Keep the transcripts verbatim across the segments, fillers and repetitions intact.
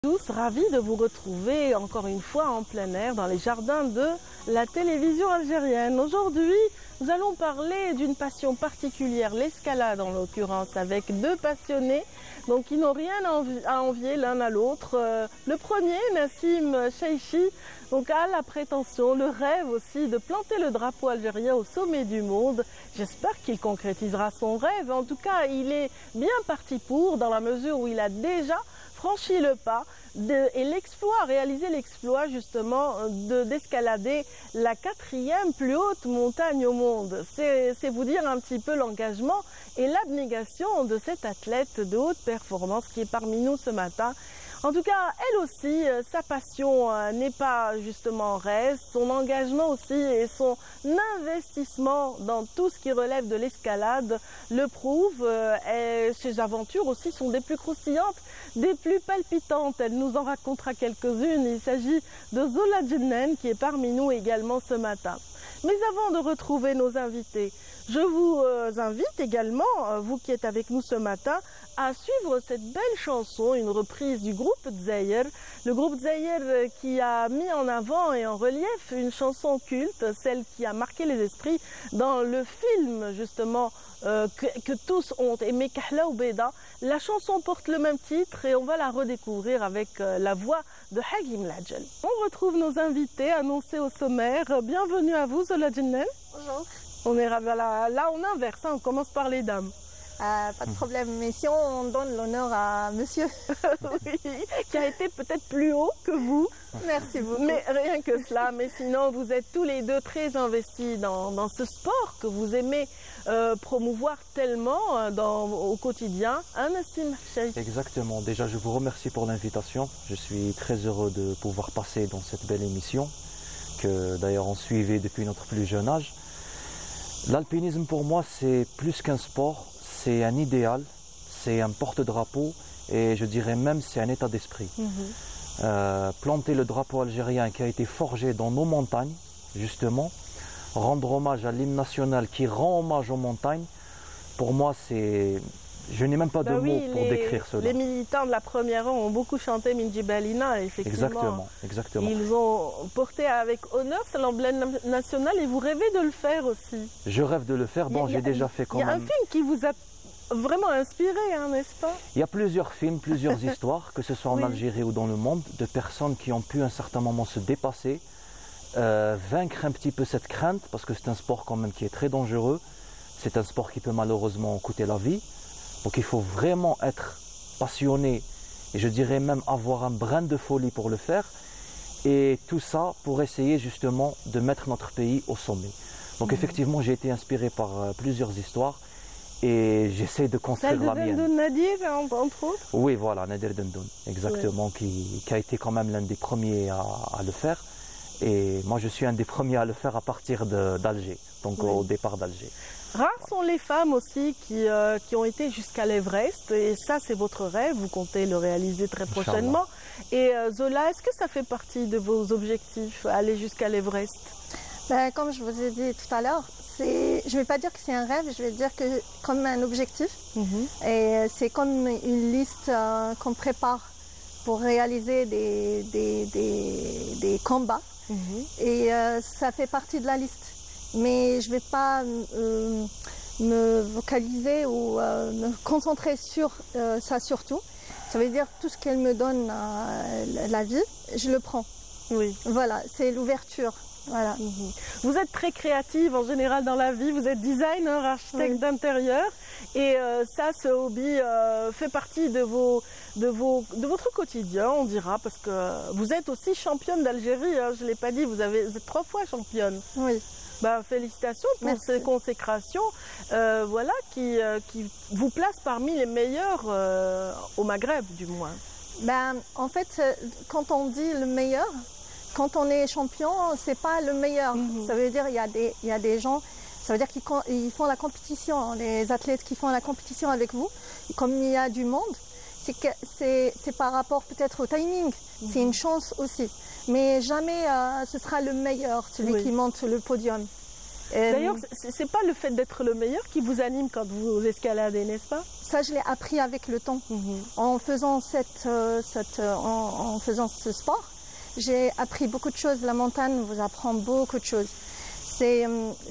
Tous ravis de vous retrouver encore une fois en plein air dans les jardins de la télévision algérienne. Aujourd'hui, nous allons parler d'une passion particulière, l'escalade en l'occurrence, avec deux passionnés donc qui n'ont rien à envier l'un à l'autre. Euh, le premier, Nassim Cheichi, donc a la prétention, le rêve aussi de planter le drapeau algérien au sommet du monde. J'espère qu'il concrétisera son rêve. En tout cas, il est bien parti pour, dans la mesure où il a déjà franchi le pas de, et l'exploit, réalisé l'exploit justement d'escalader de, la quatrième plus haute montagne au monde. C'est vous dire un petit peu l'engagement et l'abnégation de cet athlète de haute performance qui est parmi nous ce matin. En tout cas, elle aussi, sa passion n'est pas justement en reste, son engagement aussi et son investissement dans tout ce qui relève de l'escalade le prouve. Et ses aventures aussi sont des plus croustillantes, des plus palpitantes. Elle nous en racontera quelques-unes. Il s'agit de Zola Djennen qui est parmi nous également ce matin. Mais avant de retrouver nos invités, je vous invite également, vous qui êtes avec nous ce matin, à suivre cette belle chanson, une reprise du groupe Dzaïr. Le groupe Dzaïr qui a mis en avant et en relief une chanson culte, celle qui a marqué les esprits dans le film justement euh, que, que tous ont aimé, Kahla ou Beda. La chanson porte le même titre et on va la redécouvrir avec euh, la voix de Hagim Ladjel. On retrouve nos invités annoncés au sommaire. Bienvenue à vous, Zola Djennen. Bonjour. On est là, là on inverse, hein, on commence par les dames. Euh, pas de problème, mais si on donne l'honneur à monsieur. Oui, qui a été peut-être plus haut que vous. Merci beaucoup. Mais rien que cela, mais sinon vous êtes tous les deux très investis dans, dans ce sport que vous aimez euh, promouvoir tellement dans, au quotidien. Hein, Nassim Cheichi? Exactement, déjà je vous remercie pour l'invitation. Je suis très heureux de pouvoir passer dans cette belle émission que d'ailleurs on suivait depuis notre plus jeune âge. L'alpinisme pour moi c'est plus qu'un sport. C'est un idéal, c'est un porte-drapeau et je dirais même c'est un état d'esprit. Mmh. Euh, planter le drapeau algérien qui a été forgé dans nos montagnes, justement, rendre hommage à l'hymne national qui rend hommage aux montagnes, pour moi c'est... Je n'ai même pas bah de oui, mots pour les, décrire cela. Les militants de la première heure ont beaucoup chanté Minjibalina, effectivement. Exactement, exactement. Ils ont porté avec honneur l'emblème national et vous rêvez de le faire aussi. Je rêve de le faire, bon j'ai déjà fait quand même... Il y a un film qui vous a vraiment inspiré, hein, n'est-ce pas? Il y a plusieurs films, plusieurs histoires, que ce soit en oui. Algérie ou dans le monde, de personnes qui ont pu à un certain moment se dépasser, euh, vaincre un petit peu cette crainte, parce que c'est un sport quand même qui est très dangereux. C'est un sport qui peut malheureusement coûter la vie. Donc il faut vraiment être passionné et je dirais même avoir un brin de folie pour le faire. Et tout ça pour essayer justement de mettre notre pays au sommet. Donc mmh. effectivement j'ai été inspiré par euh, plusieurs histoires et j'essaie de construire Celle la de mienne. Dendoun Nadir entre autres? Oui voilà, Nadir Dendoun, exactement, oui. qui, qui a été quand même l'un des premiers à, à le faire. Et moi je suis un des premiers à le faire à partir d'Alger, donc oui. au départ d'Alger. Rares sont les femmes aussi qui, euh, qui ont été jusqu'à l'Everest et ça c'est votre rêve, vous comptez le réaliser très prochainement. Et euh, Zola, est-ce que ça fait partie de vos objectifs, aller jusqu'à l'Everest? Ben, comme je vous ai dit tout à l'heure, je ne vais pas dire que c'est un rêve, je vais dire que comme un objectif. Mm-hmm. Et c'est comme une liste euh, qu'on prépare pour réaliser des, des, des, des combats. Mm-hmm. Et euh, ça fait partie de la liste. Mais je ne vais pas euh, me vocaliser ou euh, me concentrer sur euh, ça surtout. Ça veut dire tout ce qu'elle me donne euh, la vie, je le prends. Oui. Voilà, c'est l'ouverture. Voilà. Mmh. Vous êtes très créative en général dans la vie, vous êtes designer, architecte oui. d'intérieur et euh, ça, ce hobby euh, fait partie de, vos, de, vos, de votre quotidien, on dira, parce que vous êtes aussi championne d'Algérie, hein, je ne l'ai pas dit, vous, avez, vous êtes trois fois championne. Oui. Ben, félicitations pour Merci. Ces consécrations euh, voilà, qui, euh, qui vous placent parmi les meilleurs euh, au Maghreb du moins. Ben, en fait, quand on dit le meilleur, quand on est champion, c'est pas le meilleur. Mm-hmm. Ça veut dire qu'il y a des, il y a des gens, ça veut dire qu'ils ils font la compétition, les athlètes qui font la compétition avec vous, comme il y a du monde, c'est par rapport peut-être au timing, mm-hmm. c'est une chance aussi. Mais jamais euh, ce sera le meilleur, celui oui. qui monte sur le podium. D'ailleurs, c'est pas le fait d'être le meilleur qui vous anime quand vous escaladez, n'est-ce pas? Ça, je l'ai appris avec le temps. Mm-hmm. En faisant cette, euh, cette, euh, en, en faisant ce sport, j'ai appris beaucoup de choses. La montagne vous apprend beaucoup de choses. C'est,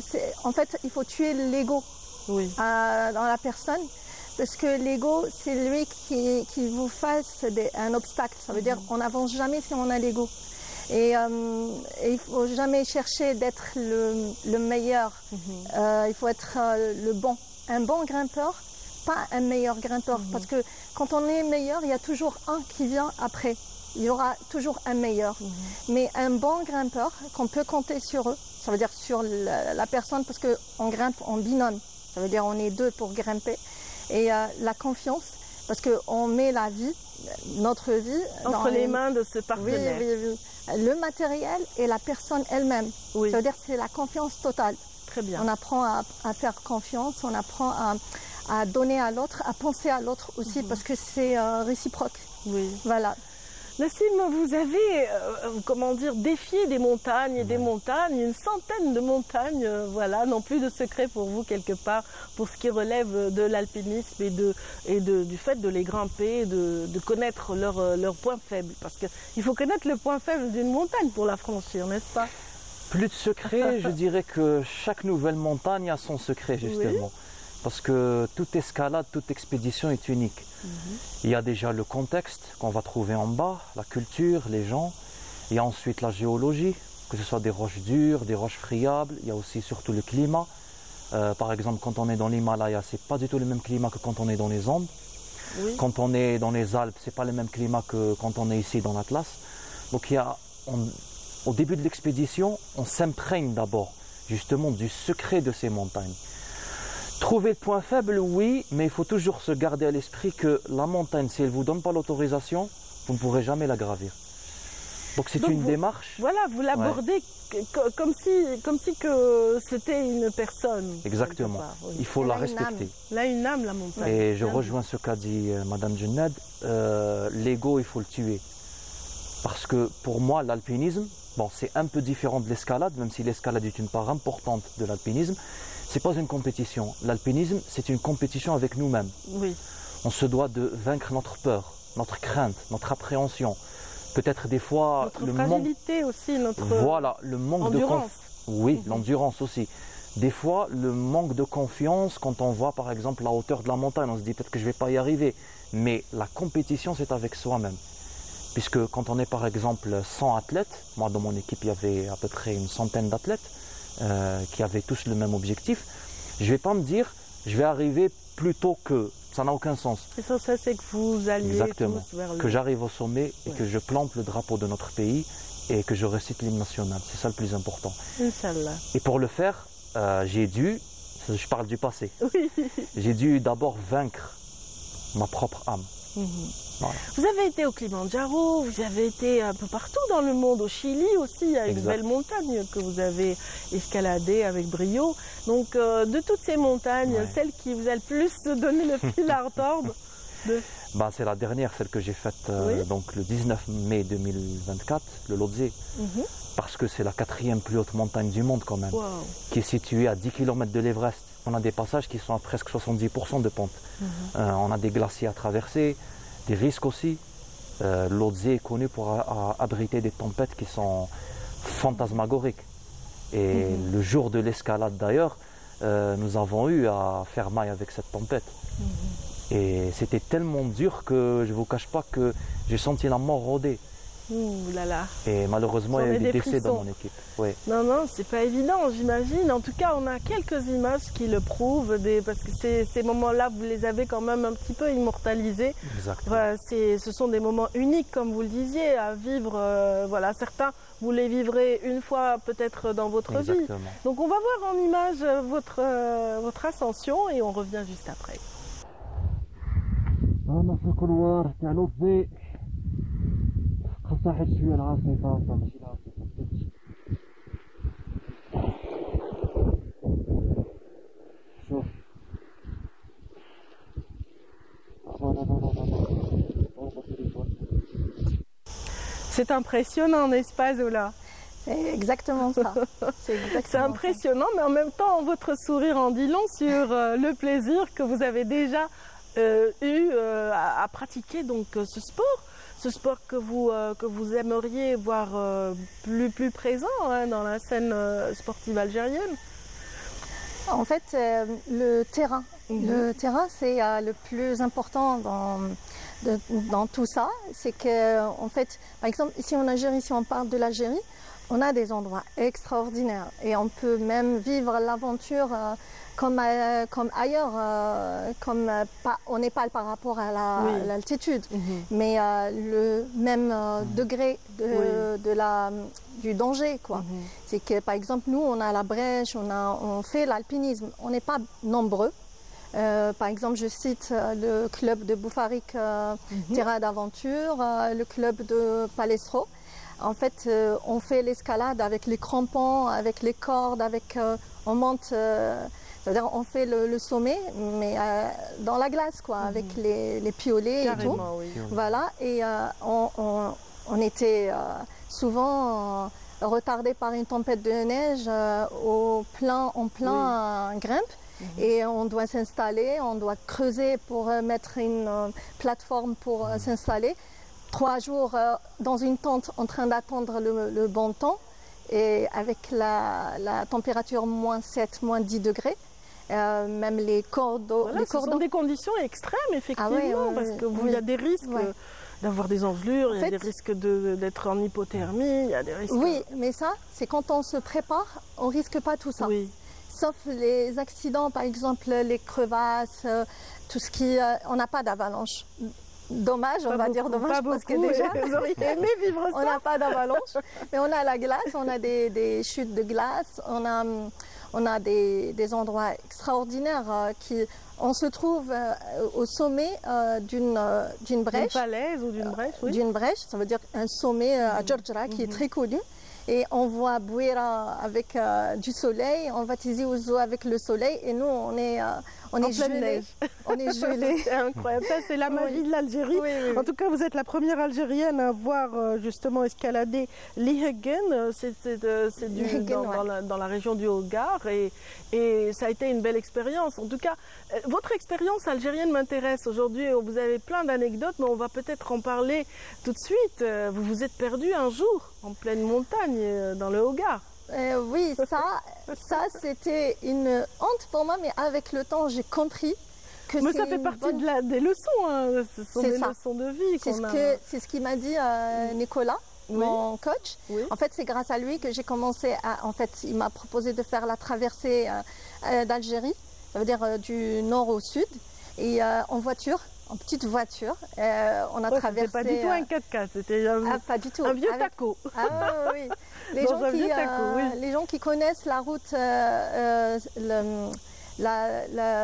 en fait, il faut tuer l'ego oui. dans la personne, parce que l'ego, c'est lui qui, qui vous fasse des, un obstacle. Ça veut mm-hmm. dire qu'on n'avance jamais si on a l'ego. Et, euh, et il faut jamais chercher d'être le, le meilleur. Mm-hmm. euh, il faut être euh, le bon. Un bon grimpeur, pas un meilleur grimpeur. Mm-hmm. Parce que quand on est meilleur, il y a toujours un qui vient après. Il y aura toujours un meilleur. Mm-hmm. Mais un bon grimpeur, qu'on peut compter sur eux, ça veut dire sur la, la personne, parce qu'on grimpe en binôme. Ça veut dire on est deux pour grimper. Et euh, la confiance, parce qu'on met la vie, notre vie... Entre les mains de ce partenaire. Oui, oui, oui. Le matériel et la personne elle-même. Oui. Ça veut dire que c'est la confiance totale. Très bien. On apprend à, à faire confiance, on apprend à, à donner à l'autre, à penser à l'autre aussi, mm-hmm. parce que c'est euh, réciproque. Oui. Voilà. Nassim, vous avez, euh, comment dire, défié des montagnes et des montagnes, une centaine de montagnes, euh, voilà, non plus de secret pour vous quelque part, pour ce qui relève de l'alpinisme et, de, et de, du fait de les grimper, de, de connaître leurs leur points faibles. Parce qu'il faut connaître le point faible d'une montagne pour la franchir, n'est-ce pas? Plus de secret, je dirais que chaque nouvelle montagne a son secret, justement. Oui. Parce que toute escalade, toute expédition est unique. Mm-hmm. Il y a déjà le contexte qu'on va trouver en bas, la culture, les gens. Il y a ensuite la géologie, que ce soit des roches dures, des roches friables. Il y a aussi surtout le climat. Euh, par exemple, quand on est dans l'Himalaya, c'est pas du tout le même climat que quand on est dans les Andes. Oui. Quand on est dans les Alpes, c'est pas le même climat que quand on est ici dans l'Atlas. Donc il y a, on, au début de l'expédition, on s'imprègne d'abord justement du secret de ces montagnes. Trouver le point faible, oui, mais il faut toujours se garder à l'esprit que la montagne, si elle ne vous donne pas l'autorisation, vous ne pourrez jamais la gravir. Donc c'est une vous, démarche. Voilà, vous l'abordez ouais. comme si, comme si que c'était une personne. Exactement. Part, oui. Il faut Elle la a respecter. Elle a une âme, la montagne. Et je rejoins ce qu'a dit euh, Madame Junned. Euh, L'ego, il faut le tuer. Parce que pour moi, l'alpinisme, bon, c'est un peu différent de l'escalade, même si l'escalade est une part importante de l'alpinisme. C'est pas une compétition. L'alpinisme, c'est une compétition avec nous-mêmes. Oui. On se doit de vaincre notre peur, notre crainte, notre appréhension. Peut-être des fois notre le fragilité manque. aussi, notre voilà, le manque endurance. de confiance. Oui, mmh. l'endurance aussi. Des fois, le manque de confiance quand on voit par exemple la hauteur de la montagne, on se dit peut-être que je vais pas y arriver. Mais la compétition, c'est avec soi-même. Puisque quand on est par exemple cent athlètes, moi dans mon équipe il y avait à peu près une centaine d'athlètes, Euh, qui avaient tous le même objectif, je ne vais pas me dire je vais arriver plus tôt qu'eux. Ça n'a aucun sens. Et ça, ça c'est que vous alliez Exactement. tous vers le... Que j'arrive au sommet et ouais. que je plante le drapeau de notre pays et que je récite l'hymne national. C'est ça le plus important. Inch'Allah. Et pour le faire, euh, j'ai dû, je parle du passé, oui. j'ai dû d'abord vaincre ma propre âme. Mm-hmm. Voilà. Vous avez été au Kilimanjaro, vous avez été un peu partout dans le monde, au Chili aussi, il y a une exact. belle montagne que vous avez escaladée avec brio. Donc euh, de toutes ces montagnes, ouais. celle qui vous a le plus donné le fil à retordre de... bah, c'est la dernière, celle que j'ai faite euh, oui. donc, le dix-neuf mai deux mille vingt-quatre, le Lhotse. Mm-hmm. Parce que c'est la quatrième plus haute montagne du monde quand même, wow. qui est située à dix kilomètres de l'Everest. On a des passages qui sont à presque soixante-dix pour cent de pente. Mm-hmm. euh, on a des glaciers à traverser, des risques aussi. Euh, Lhotse est connu pour a, a, abriter des tempêtes qui sont fantasmagoriques. Et mm-hmm. le jour de l'escalade d'ailleurs, euh, nous avons eu à faire maille avec cette tempête. Mm-hmm. Et c'était tellement dur que je ne vous cache pas que j'ai senti la mort rôder. Ouh là là. Et malheureusement, il y a eu des, des décès dans mon équipe. Oui. Non, non, c'est pas évident, j'imagine. En tout cas, on a quelques images qui le prouvent, des... parce que ces, ces moments-là, vous les avez quand même un petit peu immortalisés. Exactement. Voilà, ce sont des moments uniques, comme vous le disiez, à vivre. Euh, voilà, certains, vous les vivrez une fois peut-être dans votre Exactement. vie. Donc, on va voir en image votre, euh, votre ascension et on revient juste après. خاصة حيت شوية العاصفة ماشي العاصفة بديتش شوف C'est impressionnant, n'est-ce pas, Zola? C'est exactement ça. C'est exactement C'est impressionnant, ça. Mais en même temps, votre sourire en dit long sur euh, le plaisir que vous avez déjà euh, eu euh, à, à pratiquer donc, euh, ce sport. Ce sport que vous, euh, que vous aimeriez voir euh, plus, plus présent hein, dans la scène euh, sportive algérienne. En fait, euh, le terrain, mmh. le terrain, c'est euh, le plus important dans, de, dans tout ça. C'est que, en fait, par exemple, ici en Algérie, si on parle de l'Algérie, on a des endroits extraordinaires et on peut même vivre l'aventure euh, comme, euh, comme ailleurs, euh, comme euh, pas au Népal par rapport à l'altitude, la, oui. mmh. mais euh, le même euh, mmh. degré de, oui. de la, du danger, quoi. Mmh. C'est que par exemple nous, on a la brèche, on, a, on fait l'alpinisme, on n'est pas nombreux. Euh, par exemple, je cite euh, le club de Boufarik euh, mmh. Terrain d'aventure, euh, le club de Palestro. En fait, euh, on fait l'escalade avec les crampons, avec les cordes, avec, euh, on monte, euh, c'est-à-dire on fait le, le sommet, mais euh, dans la glace, quoi, mmh. avec les, les piolets Carrément, et tout. Oui. Voilà, et euh, on, on, on était euh, souvent euh, retardés par une tempête de neige euh, au plein, en plein oui. euh, grimpe. Mmh. Et on doit s'installer, on doit creuser pour euh, mettre une euh, plateforme pour euh, s'installer. Trois jours euh, dans une tente en train d'attendre le, le bon temps et avec la, la température moins sept, moins dix degrés, euh, même les cordons. Voilà, les ce cordons. sont des conditions extrêmes, effectivement, ah ouais, ouais, parce qu'il ouais. y a des risques ouais. d'avoir des engelures, en il y a fait, des risques d'être en hypothermie, il y a des risques... Oui, mais ça, c'est quand on se prépare, on ne risque pas tout ça. Oui. Sauf les accidents, par exemple les crevasses, tout ce qui... Euh, on n'a pas d'avalanche. Dommage, pas on va beaucoup, dire dommage parce beaucoup, que déjà, vous auriez aimé vivre ça. On n'a pas d'avalanche, mais on a la glace, on a des, des chutes de glace, on a, on a des, des endroits extraordinaires euh, qui, on se trouve euh, au sommet euh, d'une euh, d'une brèche. D'une falaise ou d'une brèche, oui. D'une brèche, ça veut dire un sommet euh, à Djordjara qui mm-hmm. est très connu. Et on voit Bouira avec euh, du soleil, on va Tizi Ouzou avec le soleil, et nous on est, euh, on, est gelés. on est gelés. C'est incroyable, ça c'est la magie oui. de l'Algérie. Oui, oui, en tout cas, vous êtes la première Algérienne à avoir euh, justement escaladé l'Iheggen, c'est euh, dans, ouais. dans, la, dans la région du Haut-Gard, et, et ça a été une belle expérience. En tout cas, euh, votre expérience algérienne m'intéresse aujourd'hui. Vous avez plein d'anecdotes, mais on va peut-être en parler tout de suite. Vous vous êtes perdu un jour en pleine montagne dans le Haut-Gard. Euh, oui, ça, ça c'était une honte pour moi, mais avec le temps, j'ai compris que mais ça fait partie bonne... de la, des leçons, hein. Ce sont des ça. leçons de vie C'est ce, a... ce qu'il m'a dit euh, Nicolas, oui. mon coach. Oui. En fait, c'est grâce à lui que j'ai commencé à... En fait, il m'a proposé de faire la traversée euh, d'Algérie, ça veut dire euh, du nord au sud, et euh, en voiture. En petite voiture, euh, on a ouais, traversé. C'était pas du tout un quatre-quatre, c'était un, ah, pas du tout. un vieux Avec... taco. Ah oui. Les gens, qui, taco, euh, oui. les gens qui connaissent la route, euh, le, la,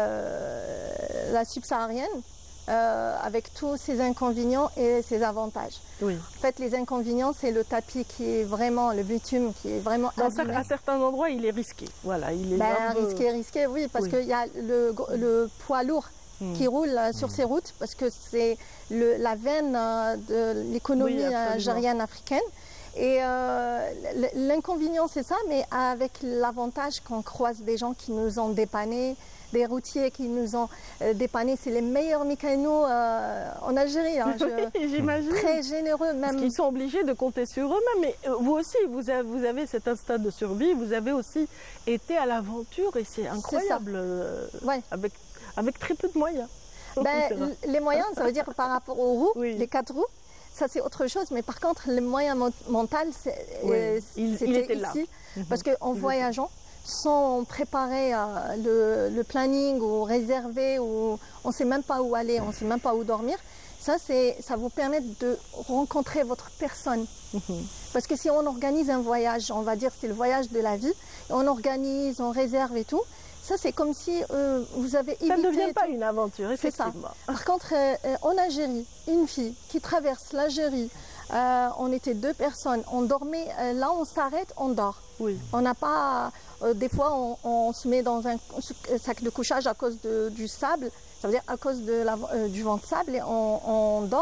la, la subsaharienne, euh, avec tous ses inconvénients et ses avantages. Oui. En fait, les inconvénients, c'est le tapis qui est vraiment, le bitume qui est vraiment abîmé. À certains endroits, il est risqué. Voilà, il est ben, peu... risqué, risqué, oui, parce oui. qu'il y a le, le poids lourd qui roule euh, sur ces routes, parce que c'est la veine euh, de l'économie oui, algérienne africaine. Et euh, l'inconvénient, c'est ça, mais avec l'avantage qu'on croise des gens qui nous ont dépannés, des routiers qui nous ont euh, dépannés. C'est les meilleurs mécanos euh, en Algérie. Hein, oui, j'imagine. Très généreux. Même. Parce qu'ils sont obligés de compter sur eux-mêmes. Mais vous aussi, vous avez, vous avez cet instinct de survie, vous avez aussi été à l'aventure, et c'est incroyable. Euh, ouais. avec Avec très peu de moyens. Ben, les moyens, ça veut dire par rapport aux roues, oui. les quatre roues, ça c'est autre chose. Mais par contre, les moyens mentaux, oui. euh, c'était ici. Là. Parce qu'en voyageant, sans préparer euh, le, le planning ou réserver, ou on ne sait même pas où aller, on ne sait même pas où dormir, ça, ça vous permet de rencontrer votre personne. Mm-hmm. Parce que si on organise un voyage, on va dire c'est le voyage de la vie, et on organise, on réserve et tout, ça, c'est comme si euh, vous avez évité... Ça ne devient pas une aventure, effectivement. C'est ça. Par contre, euh, en Algérie, une fille qui traverse l'Algérie, euh, on était deux personnes, on dormait, euh, là on s'arrête, on dort. Oui. On n'a pas... Euh, des fois, on, on se met dans un sac de couchage à cause de, du sable, ça veut dire à cause de la, euh, du vent de sable, et on, on dort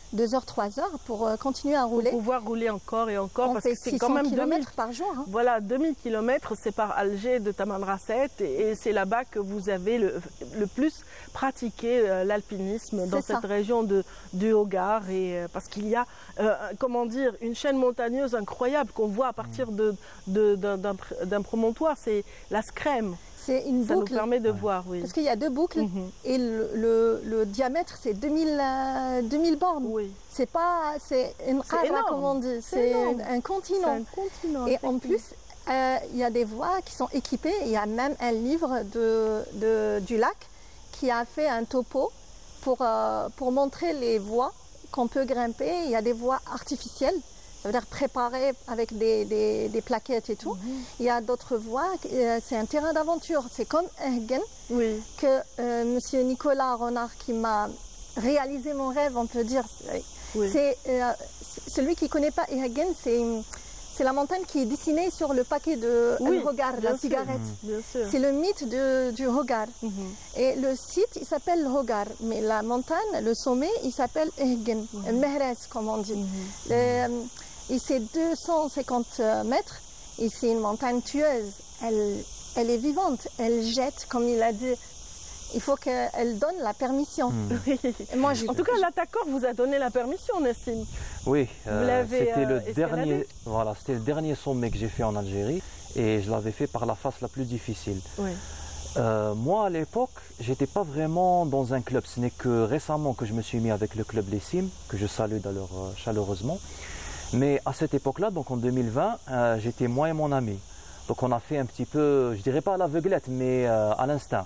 deux heures, trois heures pour euh, continuer à rouler. Pour pouvoir rouler encore et encore, On parce fait que c'est six cents quand même deux mille kilomètres par jour. Hein. Voilà, deux mille kilomètres, c'est par Alger de Tamanrasset et, et c'est là-bas que vous avez le, le plus pratiqué euh, l'alpinisme dans C'est cette ça. région de, du Hogar. Et, euh, parce qu'il y a, euh, comment dire, une chaîne montagneuse incroyable qu'on voit à partir de, de, d'un, d'un, d'un promontoire, c'est la Scrème. C'est une Ça boucle. nous permet de voir, oui. Parce qu'il y a deux boucles Mhm. et le, le- le diamètre c'est deux mille, euh, deux mille bornes. Oui, C'est pas, c'est une C'est qara, énorme. comme on dit. C'est C'est énorme. un, un c'est continent. un continent. Et en effectivement. plus, euh, il y a des voies qui sont équipées. Il y a même un livre de, de- du lac qui a fait un topo pour, euh, pour montrer les voies qu'on peut grimper. Il y a des voies artificielles, ça veut dire préparées avec des, des- des plaquettes et tout. Il y a d'autres voies, euh, c'est un terrain d'aventure. C'est comme Ehgen Oui, que euh, Monsieur Nicolas Renard qui m'a réalisé mon rêve, on peut dire. oui. C'est euh, c- celui qui ne connaît pas Ehgen, c'est c'est la montagne qui est dessinée sur le paquet de Oui, El Hogar, bien la sûr. cigarette. Bien sûr. C'est le mythe de- du Hogar. Mhm. Et le site, il s'appelle Hogar, mais la montagne, le sommet, il s'appelle Ehgen, Mhm. Mehres, comme on dit. Mhm. Euh, et c'est deux cent cinquante mètres, et c'est une montagne tueuse. Elle, elle est vivante, elle jette, comme il a dit. Il faut qu'elle donne la permission. Et moi, j'ai- En tout cas, l'attaqueur vous a donné la permission, Nessim. Oui, euh, l'avez, c'était euh, le escaladé dernier, voilà, c'était le dernier sommet que j'ai fait en Algérie et je l'avais fait par la face la plus difficile. Oui. Euh, moi, à l'époque, j'étais pas vraiment dans un club. Ce n'est que récemment que je me suis mis avec le club Les Cimes, que je salue d'ailleurs euh, chaleureusement. Mais à cette époque-là, donc en deux mille vingt, euh, j'étais moi et mon ami. Donc on a fait un petit peu, je dirais pas à l'aveuglette, mais euh, à l'instinct.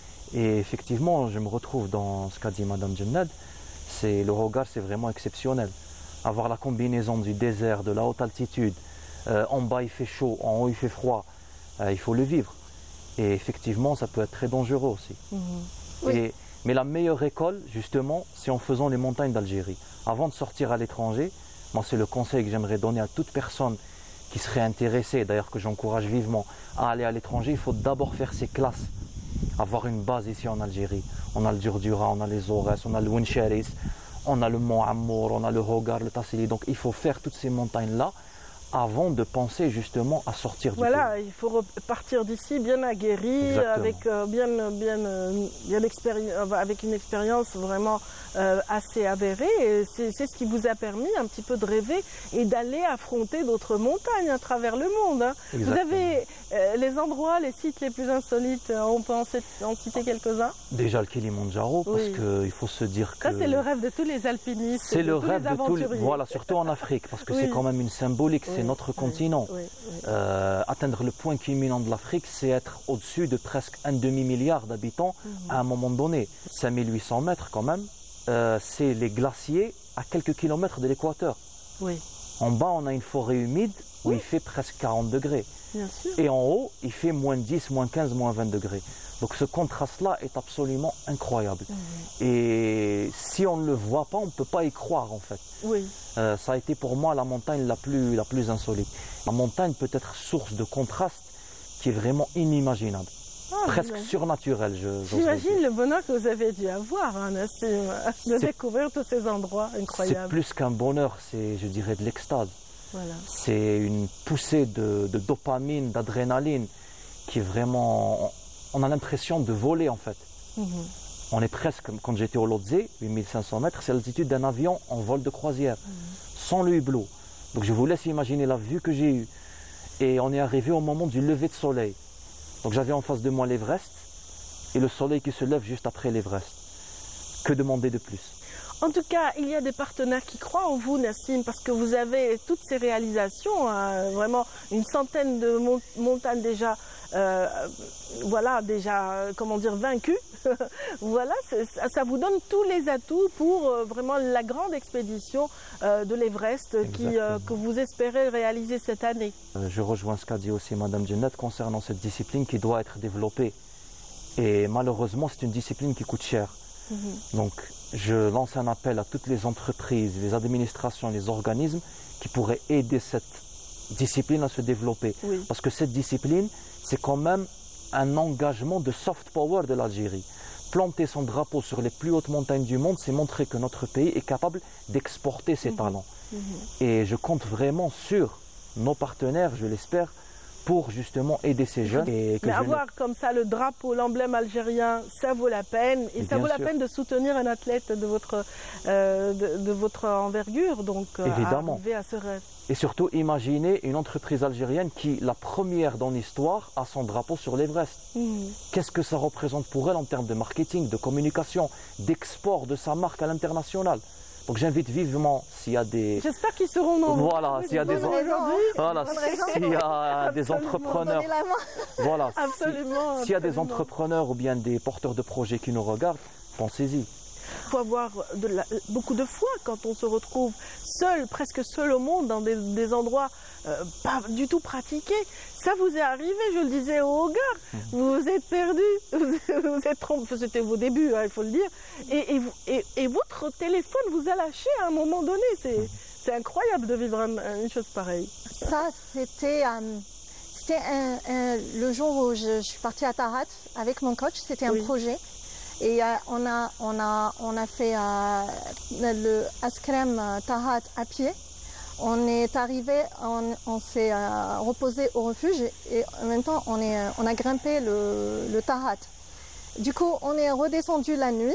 Et effectivement, je me retrouve dans ce qu'a dit Madame Jannad. C'est le Hogar, c'est vraiment exceptionnel. Avoir la combinaison du désert, de la haute altitude, euh, en bas il fait chaud, en haut il fait froid, euh, il faut le vivre. Et effectivement, ça peut être très dangereux aussi. Mhm. Oui. Et- mais la meilleure école, justement, c'est en faisant les montagnes d'Algérie. Avant de sortir à l'étranger, moi c'est le conseil que j'aimerais donner à toute personne qui serait intéressée, d'ailleurs que j'encourage vivement, à aller à l'étranger, il faut d'abord faire ses classes. Avoir une base ici en Algérie. On a le Durdura, on a les Aurès, on a le Wincheris, on a le Mont Amour, on a le Hogar, le Tassili. Donc il faut faire toutes ces montagnes-là avant de penser justement à sortir du pays. Voilà, il faut repartir d'ici bien aguerri, Exactement. avec, euh, bien, bien, euh, bien expéri- euh, avec une expérience vraiment euh, assez avérée. Et c'est c'est ce qui vous a permis un petit peu de rêver et d'aller affronter d'autres montagnes à travers le monde. hein. Vous Exactement. avez euh, les endroits, les sites les plus insolites, euh, on peut en, cit- en citer quelques-uns. Déjà le Kilimandjaro, parce Oui. qu'il faut se dire que... Ça, c'est le rêve de tous les alpinistes, C'est de le tous rêve les de tous les... aventuriers. Voilà, surtout en Afrique, parce que Oui. c'est quand même une symbolique, c'est Oui, notre oui, continent. oui, oui. Euh, atteindre le point culminant de l'Afrique, c'est être au-dessus de presque un demi-milliard d'habitants à un moment donné. cinq mille huit cents mètres quand même, euh, c'est les glaciers à quelques kilomètres de l'équateur. Oui, En bas, on a une forêt humide où il fait presque quarante degrés. bien sûr. Et en haut, il fait moins dix, moins quinze, moins vingt degrés. Donc ce contraste-là est absolument incroyable. Et si on ne le voit pas, on ne peut pas y croire en fait. Oui, Euh, ça a été pour moi la montagne la plus, la plus insolite. La montagne peut être source de contraste qui est vraiment inimaginable. Ah, Presque j'imagine. surnaturel, je j'oserais J'imagine dire. le bonheur que vous avez dû avoir, hein, Nassim, de C'est- découvrir tous ces endroits C'est incroyables. plus qu'un bonheur, c'est, je dirais, de l'extase. Voilà. C'est une poussée de, de dopamine, d'adrénaline qui est vraiment... On a l'impression de voler en fait. Mhm. On est presque, quand j'étais au Lhotse, huit mille cinq cents mètres, c'est l'altitude d'un avion en vol de croisière, sans le hublot. Donc je vous laisse imaginer la vue que j'ai eue. Et on est arrivé au moment du lever de soleil. Donc j'avais en face de moi l'Everest et le soleil qui se lève juste après l'Everest. Que demander de plus? En tout cas, il y a des partenaires qui croient en vous, Nassim, parce que vous avez toutes ces réalisations, hein, vraiment une centaine de mon- montagnes déjà, euh, voilà, déjà, euh, comment dire, vaincues. Voilà, c'est- ça, ça vous donne tous les atouts pour euh, vraiment la grande expédition euh, de l'Everest qui, euh, Exactement. que vous espérez réaliser cette année. Euh, Je rejoins ce qu'a dit aussi Madame Jannat concernant cette discipline qui doit être développée. Et malheureusement, c'est une discipline qui coûte cher. Donc, je lance un appel à toutes les entreprises, les administrations, les organismes qui pourraient aider cette discipline à se développer. Oui. Parce que cette discipline, c'est quand même un engagement de soft power de l'Algérie. planter son drapeau sur les plus hautes montagnes du monde, c'est montrer que notre pays est capable d'exporter ses mmh. talents. Mmh. Et je compte vraiment sur nos partenaires, je l'espère, pour justement aider ces jeunes. Et que Mais avoir comme ça le drapeau, l'emblème algérien, ça vaut la peine. Et, et ça vaut sûr. la peine de soutenir un athlète de votre, euh, de, de votre envergure, donc Évidemment. à arriver à ce rêve. Et surtout, imaginez une entreprise algérienne qui, la première dans l'histoire, a son drapeau sur l'Everest. Mmh. Qu'est-ce que ça représente pour elle en termes de marketing, de communication, d'export de sa marque à l'international? Donc j'invite vivement, s'il y a des... J'espère qu'ils seront nombreux. Voilà, s'il y a des, voilà, s'il y a des entrepreneurs... Voilà, absolument, s'il y a des entrepreneurs ou bien des porteurs de projets qui nous regardent, pensez-y. Il faut avoir de la, beaucoup de foi quand on se retrouve seul, presque seul au monde, dans des, des endroits euh, pas du tout pratiqués. Ça vous est arrivé, je le disais au gars, mmh. vous vous êtes perdu, vous, vous êtes trompé, c'était vos débuts, hein, il faut le dire, et, et, et, et votre téléphone vous a lâché à un moment donné. C'est c'est incroyable de vivre un, une chose pareille. Ça, c'était euh, c'était un, un, le jour où je, je suis partie à Tahat avec mon coach, c'était un oui. projet. Et euh, on, a, on, a, on a fait euh, le Askrem Tahat à pied. On est arrivé, on, on s'est euh, reposé au refuge et, et en même temps on, est, on a grimpé le, le Tahat. Du coup, on est redescendu la nuit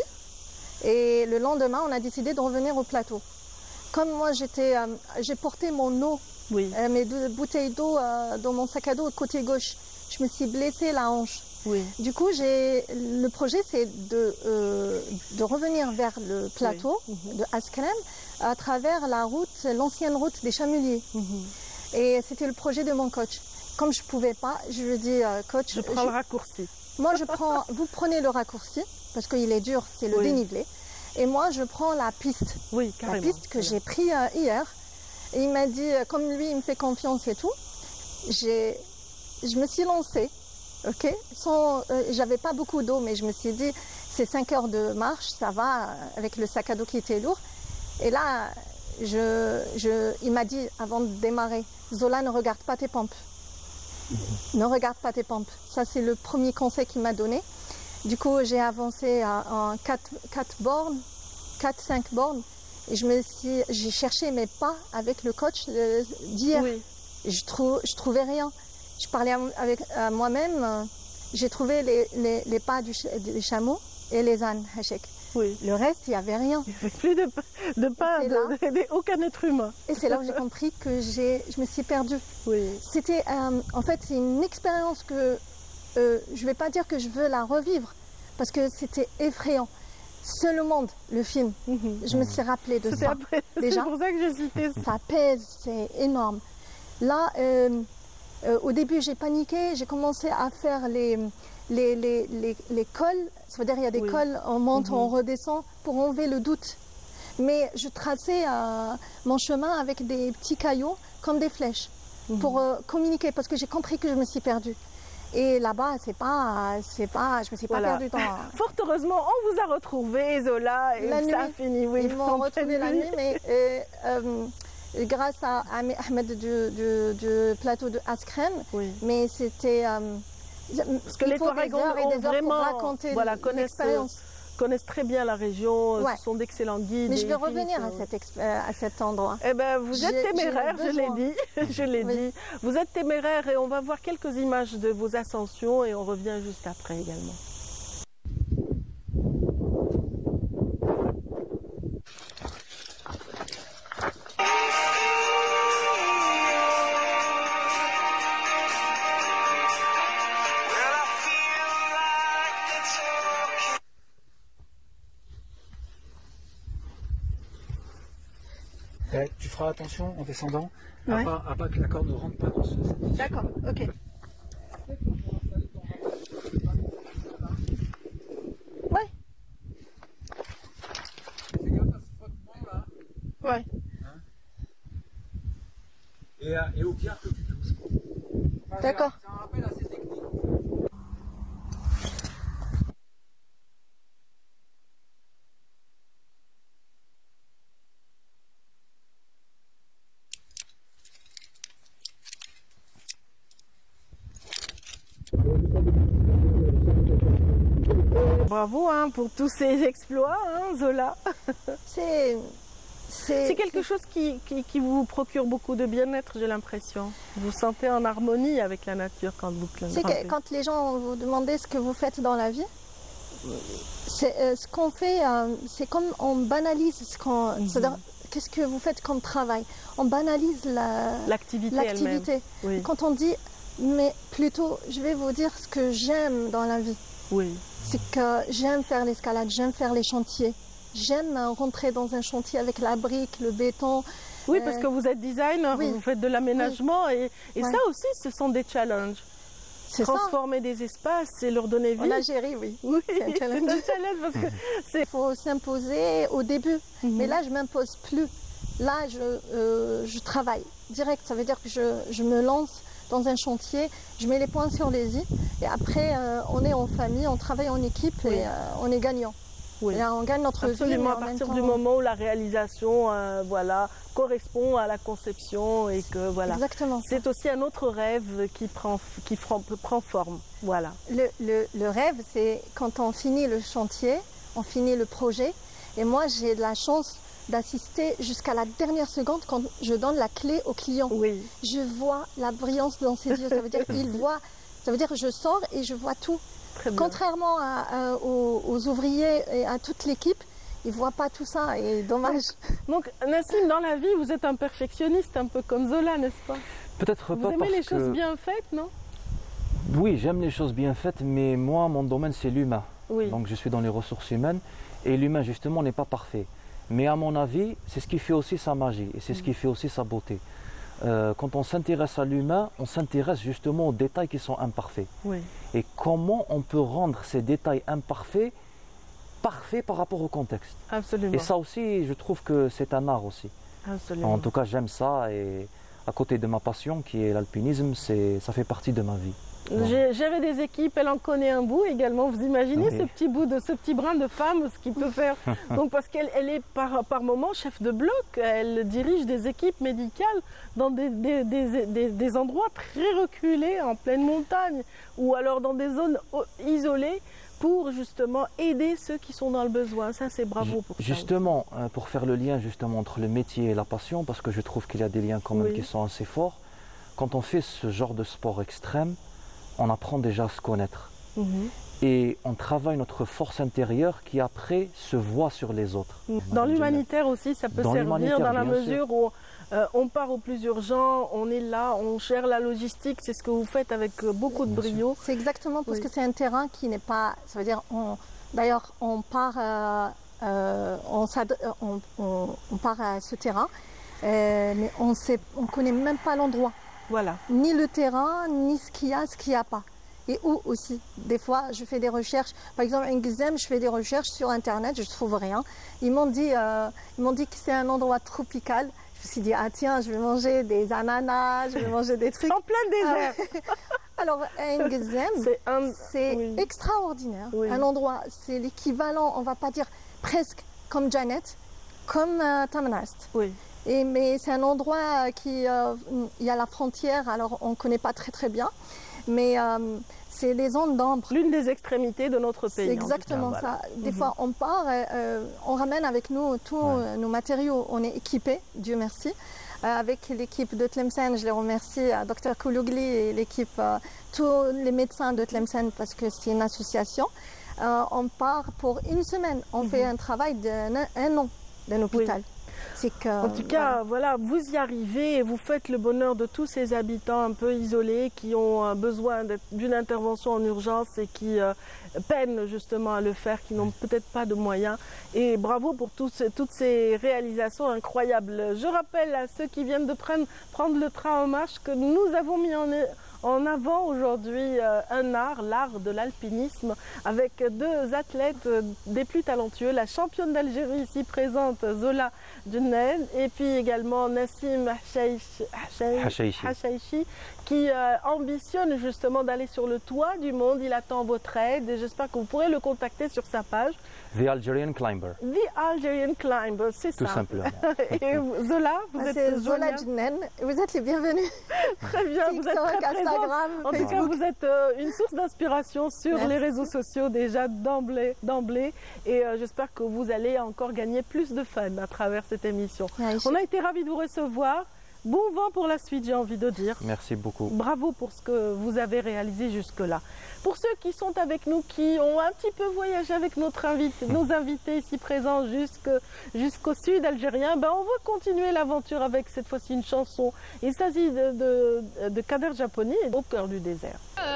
et le lendemain, on a décidé de revenir au plateau. Comme moi, j'étais, euh, j'ai porté mon eau, oui. euh, mes deux bouteilles d'eau euh, dans mon sac à dos côté gauche. Je me suis blessée la hanche. Oui. Du coup, j'ai le projet, c'est de, euh, de revenir vers le plateau oui. mmh. de Askrem à travers la route, l'ancienne route des Chamuliers. Mmh. Et c'était le projet de mon coach. Comme je ne pouvais pas, je lui ai dit, euh, coach... Je prends je... le raccourci. Moi, je prends, vous prenez le raccourci, parce qu'il est dur, c'est le oui. dénivelé. Et moi, je prends la piste. Oui, carrément. La piste que j'ai prise euh, hier. Et il m'a dit, comme lui, il me fait confiance et tout, j'ai, je me suis lancée. Ok, Sans, euh, j'avais pas beaucoup d'eau, mais je me suis dit, c'est cinq heures de marche, ça va, avec le sac à dos qui était lourd. Et là, je, je, il m'a dit, avant de démarrer, Zola, ne regarde pas tes pompes. Mm-hmm. Ne regarde pas tes pompes. Ça, c'est le premier conseil qu'il m'a donné. Du coup, j'ai avancé en quatre bornes, quatre cinq bornes, et je me suis, j'ai cherché mes pas avec le coach d'hier. Oui. Je, trou, je trouvais rien. Je parlais avec à moi-même, j'ai trouvé les, les, les pas du, des chameaux et les ânes, Hachek. Oui. Le reste, il n'y avait rien. Il n'y avait plus de, de pas, aucun être humain. Et c'est là où j'ai compris que j'ai, je me suis perdue. Oui. C'était, euh, en fait, c'est une expérience que euh, je ne vais pas dire que je veux la revivre, parce que c'était effrayant. Seul au monde, le film. Mm-hmm. Je me suis rappelé de ça. Après, déjà, c'est pour ça que j'ai cité ça. Ça pèse, c'est énorme. Là, euh, Euh, au début, j'ai paniqué, j'ai commencé à faire les, les, les, les, les cols. Ça veut dire qu'il y a des oui. cols, on monte, mm-hmm. on redescend, pour enlever le doute. Mais je traçais euh, mon chemin avec des petits cailloux, comme des flèches, mm-hmm. pour euh, communiquer, parce que j'ai compris que je me suis perdue. Et là-bas, c'est pas, c'est pas, je me suis voilà. pas perdue dans... Fort heureusement, on vous a retrouvé, Zola, et la ça nuit. a fini. Oui, ils m'ont retrouvée la nuit, mais... Euh, euh, grâce à Ami Ahmed du, du, du plateau de Askrem, oui. mais c'était... Euh, Parce que les Touaregs ont vraiment raconter voilà, connaissent, connaissent très bien la région, ouais. ce sont d'excellents guides. Mais je vais revenir à, cette à cet endroit. Eh ben, vous êtes téméraire, je l'ai dit, je l'ai oui. dit. Vous êtes téméraire et on va voir quelques images de vos ascensions et on revient juste après également. Eh, tu feras attention en descendant ouais. à, pas, à pas que la corde ne rentre pas dans ce... D'accord, ok. Ouais. Fais gaffe à ce frottement là. Ouais. Hein et, et au pire que tu tousses. Enfin, d'accord. C'est un rappel assez technique. Bravo hein, pour tous ces exploits, hein, Zola. C'est C'est quelque chose qui, qui, qui vous procure beaucoup de bien-être, j'ai l'impression. Vous vous sentez en harmonie avec la nature quand vous C'est que quand les gens vous demandent ce que vous faites dans la vie, c'est, euh, ce qu'on fait, euh, c'est comme on banalise ce qu'on... Mm-hmm. C'est-à-dire, qu'est-ce que vous faites comme travail? On banalise la, l'activité, l'activité. Oui. Quand on dit, mais plutôt, je vais vous dire ce que j'aime dans la vie. Oui. C'est que j'aime faire l'escalade, j'aime faire les chantiers. J'aime rentrer dans un chantier avec la brique, le béton. Oui, euh... parce que vous êtes designer, oui. Vous faites de l'aménagement oui. et, et ouais. Ça aussi, ce sont des challenges. C'est transformer ça. Des espaces et leur donner vie. En Algérie, oui. Oui, c'est un challenge. C'est un challenge parce que c'est... Il faut s'imposer au début, mm-hmm. Mais là, je ne m'impose plus. Là, je, euh, je travaille direct. Ça veut dire que je, je me lance dans un chantier, je mets les points sur les i et après, euh, on est en famille, on travaille en équipe oui. Et euh, on est gagnant. Oui. Et on gagne notre Absolument, vie. à partir du moment où la réalisation euh, voilà, correspond à la conception et que voilà. Exactement. C'est aussi un autre rêve qui prend, qui prend, prend forme. Voilà. Le, le, le rêve, c'est quand on finit le chantier, on finit le projet. Et moi, j'ai de la chance d'assister jusqu'à la dernière seconde quand je donne la clé au client. Oui. Je vois la brillance dans ses yeux. Ça veut dire qu'il voit, ça veut dire que je sors et je vois tout. Contrairement à, à, aux, aux ouvriers et à toute l'équipe, ils ne voient pas tout ça et dommage. Donc Nassim, dans la vie, vous êtes un perfectionniste, un peu comme Zola, n'est-ce pas? Peut-être vous pas aimez parce les que... choses bien faites, non? Oui, j'aime les choses bien faites, mais moi, mon domaine, c'est l'humain. Oui. Donc je suis dans les ressources humaines et l'humain, justement, n'est pas parfait. Mais à mon avis, c'est ce qui fait aussi sa magie et c'est mmh. ce qui fait aussi sa beauté. Euh, quand on s'intéresse à l'humain, on s'intéresse justement aux détails qui sont imparfaits. Oui. Et comment on peut rendre ces détails imparfaits parfaits par rapport au contexte. Absolument. Et ça aussi, je trouve que c'est un art aussi. Absolument. En tout cas, j'aime ça et à côté de ma passion qui est l'alpinisme, ça fait partie de ma vie. J'ai géré des équipes, elle en connaît un bout également. Vous imaginez oui. ce petit bout de ce petit brin de femme, ce qu'il peut faire. Donc parce qu'elle elle est par, par moment chef de bloc, elle dirige des équipes médicales dans des, des, des, des, des endroits très reculés, en pleine montagne, ou alors dans des zones isolées pour justement aider ceux qui sont dans le besoin. Ça, c'est bravo pour ça. Justement, aussi. Pour faire le lien justement entre le métier et la passion, parce que je trouve qu'il y a des liens quand même oui. qui sont assez forts. Quand on fait ce genre de sport extrême, on apprend déjà à se connaître mmh. et on travaille notre force intérieure qui après se voit sur les autres. Dans l'humanitaire aussi, ça peut dans servir dans la mesure sûr. où euh, on part au plus urgent, on est là, on gère la logistique, c'est ce que vous faites avec beaucoup de brio. C'est exactement parce oui. que c'est un terrain qui n'est pas, ça veut dire, on, d'ailleurs on part, euh, euh, on, on, on, on part à ce terrain, euh, mais on ne on connaît même pas l'endroit. Voilà. Ni le terrain, ni ce qu'il y a, ce qu'il n'y a pas. Et où aussi. Des fois, je fais des recherches. Par exemple, à Ngizem, je fais des recherches sur Internet, je ne trouve rien. Ils m'ont dit, euh, ils m'ont dit que c'est un endroit tropical. Je me suis dit, ah tiens, je vais manger des ananas, je vais manger des trucs. En plein désert. Ah, alors, à Ngizem, c'est un... oui. extraordinaire. Oui. Un endroit, c'est l'équivalent, on ne va pas dire presque comme Janet, comme euh, Tamanrast. Oui. Et, mais c'est un endroit qui, euh, il y a la frontière, alors on ne connaît pas très très bien, mais euh, c'est les zones d'ombre. L'une des extrémités de notre pays. C'est exactement cas, ça. Voilà. Des mm-hmm. fois on part, euh, on ramène avec nous tous ouais. nos matériaux, on est équipés, Dieu merci. Euh, avec l'équipe de Tlemcen, je les remercie, euh, docteur Koulougli et l'équipe, euh, tous les médecins de Tlemcen parce que c'est une association. Euh, on part pour une semaine, on mm-hmm. fait un travail d'un un an d'un hôpital. Oui. Que, en tout cas, voilà. voilà, vous y arrivez et vous faites le bonheur de tous ces habitants un peu isolés qui ont besoin d'une intervention en urgence et qui euh, peinent justement à le faire, qui n'ont peut-être pas de moyens. Et bravo pour tous, toutes ces réalisations incroyables. Je rappelle à ceux qui viennent de prendre, prendre le train en marche que nous avons mis en, en avant aujourd'hui euh, un art, l'art de l'alpinisme, avec deux athlètes euh, des plus talentueux, la championne d'Algérie ici présente, Zola Djennen, et puis également Nassim Hachaïchi, qui euh, ambitionne justement d'aller sur le toit du monde. Il attend votre aide et j'espère que vous pourrez le contacter sur sa page. The Algerian Climber. The Algerian Climber, c'est ça. Tout simplement. Et Zola, vous ah, êtes Zola Djennen, vous êtes les bienvenus. Très bien, vous êtes très présente. Instagram, En Facebook. tout cas, vous êtes euh, une source d'inspiration sur Merci. les réseaux sociaux déjà d'emblée, d'emblée. Et euh, j'espère que vous allez encore gagner plus de fans à travers cette émission. Ouais, On a été ravis de vous recevoir. Bon vent pour la suite, j'ai envie de dire. Merci beaucoup. Bravo pour ce que vous avez réalisé jusque-là. Pour ceux qui sont avec nous, qui ont un petit peu voyagé avec notre invité, nos invités ici présents jusque, jusqu'au sud algérien, ben on va continuer l'aventure avec cette fois-ci une chanson. Il s'agit de, de, de Kader Japoni, Au cœur du désert.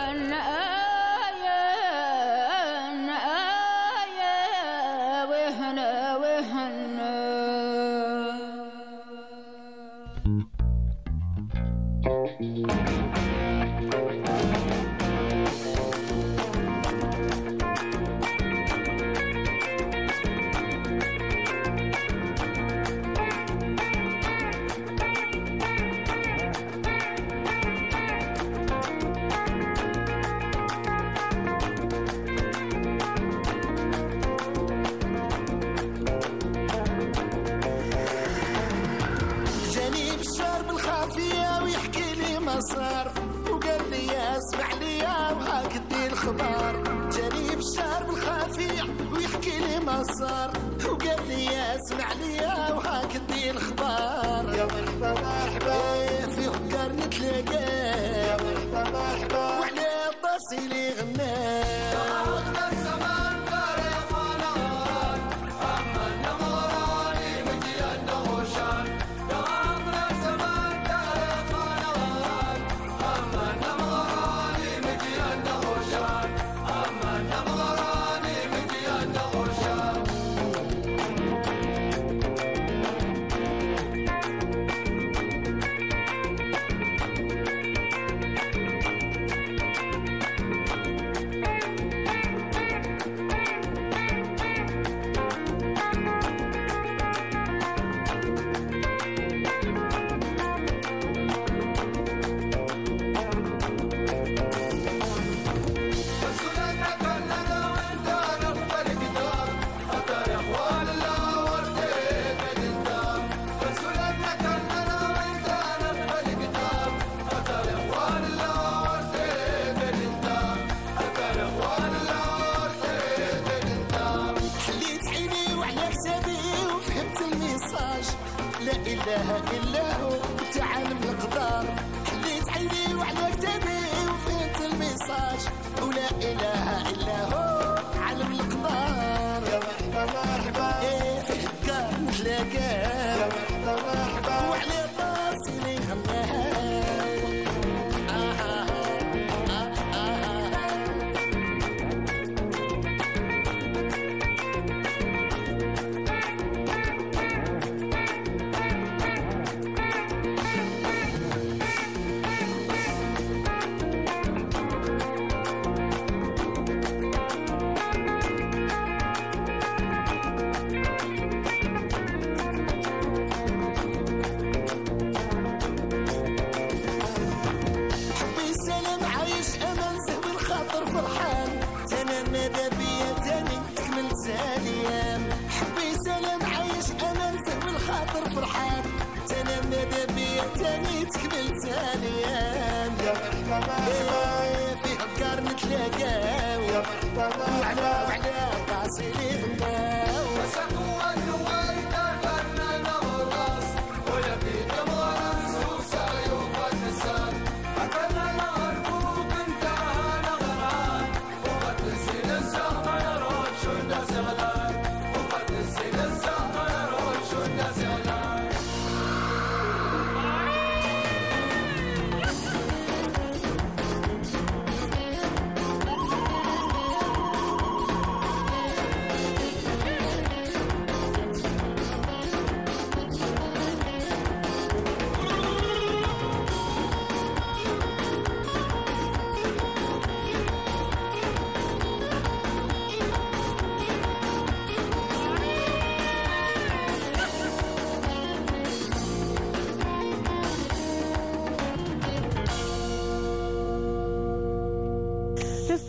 صار وقال لي اسمع لي وهاك دي الخبر جاني بشار بالخفية ويحكي لي ما صار وقال لي اسمع لي وهاك دي الخبر يا مرحبا مرحبا في فكر نتلاقى يا مرحبا مرحبا وعلى الطاسي اللي غنى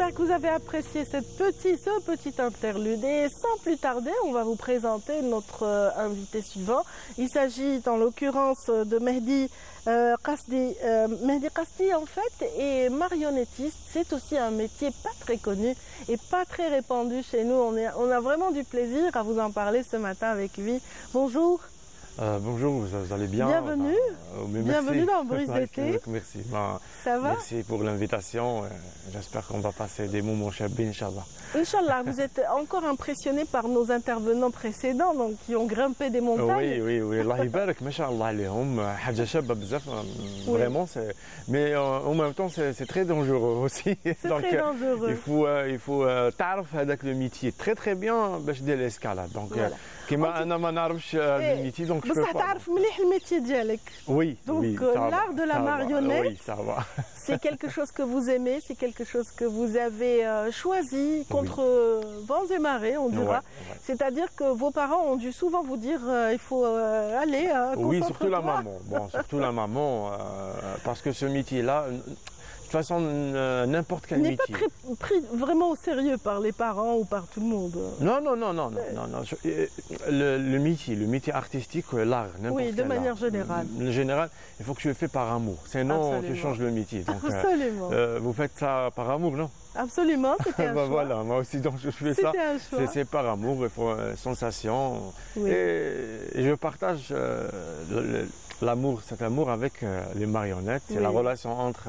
j'espère que vous avez apprécié cette petite, ce petit interlude. Et sans plus tarder, on va vous présenter notre euh, invité suivant. Il s'agit en l'occurrence de Mehdi euh, Qasdi. Euh, Mehdi Qasdi, en fait, est marionnettiste. C'est aussi un métier pas très connu et pas très répandu chez nous. On, est, on a vraiment du plaisir à vous en parler ce matin avec lui. Bonjour. Euh, bonjour, vous, vous allez bien? Bienvenue. Bah, euh, Bienvenue dans Brise d'été. Merci. Bah, Ça va? Merci pour l'invitation. Euh, J'espère qu'on va passer des moments chabins, Inch'Allah. Inch'Allah, vous êtes encore impressionné par nos intervenants précédents, donc qui ont grimpé des montagnes. Oui, oui, oui. Allah يبارك, Masha'Allah عليهم. حاجة شابة بزاف. Vraiment, c'est. Mais euh, en même temps, c'est très dangereux aussi. C'est donc, très dangereux. Il faut, euh, il faut euh, تعرف هذاك le métier très très bien باش دير l'escalade. Donc, Voilà. كيما أنا ما نعرفش le métier, donc je peux بصح pas. تعرف مليح الميتي ديالك. Oui, Donc, oui, euh, ça va, l'art de la ça va. marionnette, Oui, ça va. c'est quelque chose que vous aimez, c'est quelque chose que vous avez euh, choisi contre euh, vents et marées, on dira. Ouais, ouais. C'est-à-dire que vos parents ont dû souvent vous dire euh, il faut euh, aller. Euh, Oui, surtout la concentre-toi. maman. Bon, surtout la maman, euh, parce que ce métier-là, de toute façon, euh, n'importe quel Il n'est pas métier. très pris vraiment au sérieux par les parents ou par tout le monde. Non, non, non, non, non, non, non. Je- euh, Le, le métier, le métier artistique, euh, l'art, n'importe Oui, de quel manière art. générale. En général, il faut que tu le fais par amour. Sinon, Absolument. tu changes le métier. Donc, euh, Absolument. euh, vous faites ça par amour, non? Absolument, c'était un Bah, choix. voilà, moi aussi, donc je fais ça. C'était un choix. C'est- C'est par amour, il faut euh, sensation. Oui. Et, et je partage euh, le- le- l'amour, cet amour avec euh, les marionnettes. C'est Oui. la relation entre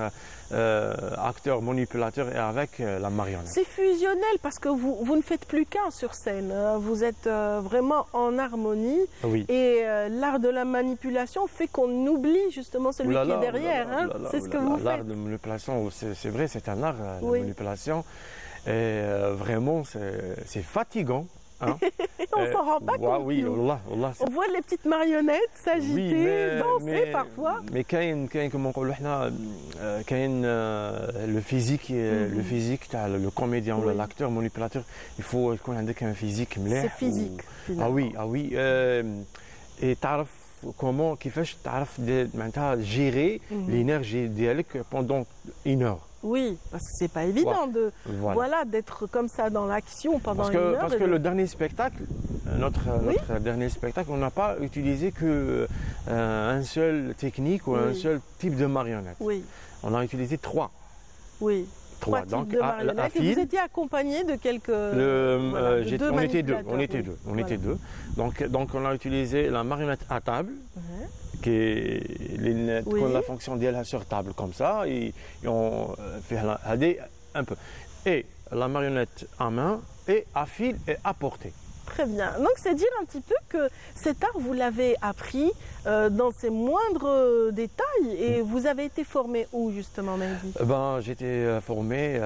euh, acteur, manipulateur et avec euh, la marionnette. C'est fusionnel parce que vous, vous ne faites plus qu'un sur scène. hein. Vous êtes euh, vraiment en harmonie Oui. et euh, l'art de la manipulation fait qu'on oublie justement celui Ouh là qui est là, derrière. ouh là hein. là, ouh C'est là ce là, que vous L'art faites. de manipulation, c'est c'est vrai, c'est un art euh, de Oui. manipulation. Et euh, vraiment, c'est c'est fatigant. Hein. On Euh, s'en rend pas ouais, compte. Oui, nous. wallah, wallah, c'est- On voit les petites marionnettes s'agiter, danser parfois. mais كاين كاين كما نقولوا احنا آه، كاين آه، le physique euh, le physique تاع le comédien Oui. ولا l'acteur manipulateur, il faut يكون عندك un physique مليح. C'est physique. Ah finalement. oui, ah oui. euh, et تعرف comment كيفاش تعرف دي- معناتها gérer Mhm. l'énergie ديالك pendant une heure. Oui, parce que c'est pas évident de Voilà. voilà d'être comme ça dans l'action pendant Parce une que, heure. parce et que de- le dernier spectacle, euh, notre, Oui. notre dernier spectacle, on n'a pas utilisé que euh, un seul technique ou un Oui. seul type de marionnette. Oui, On a utilisé trois. oui. Trois Trois. types Donc, de à- à marionnettes. Et fil, vous étiez accompagné de quelques. le, voilà, euh, de j'ai- deux on était deux. On manipulateurs, était oui. deux. On Voilà. était deux. Donc, donc on a utilisé la marionnette à table, Ouais. qui est les- Oui. qu'on a la fonction d'elle sur table comme ça, et, et on euh, fait la- aider un peu. Et la marionnette à main et à fil et à portée. Très bien. Donc c'est dire un petit peu que cet art, vous l'avez appris euh, dans ses moindres euh, détails et vous avez été formé où justement, Mehdi? Eh Ben, j'étais euh, formé euh,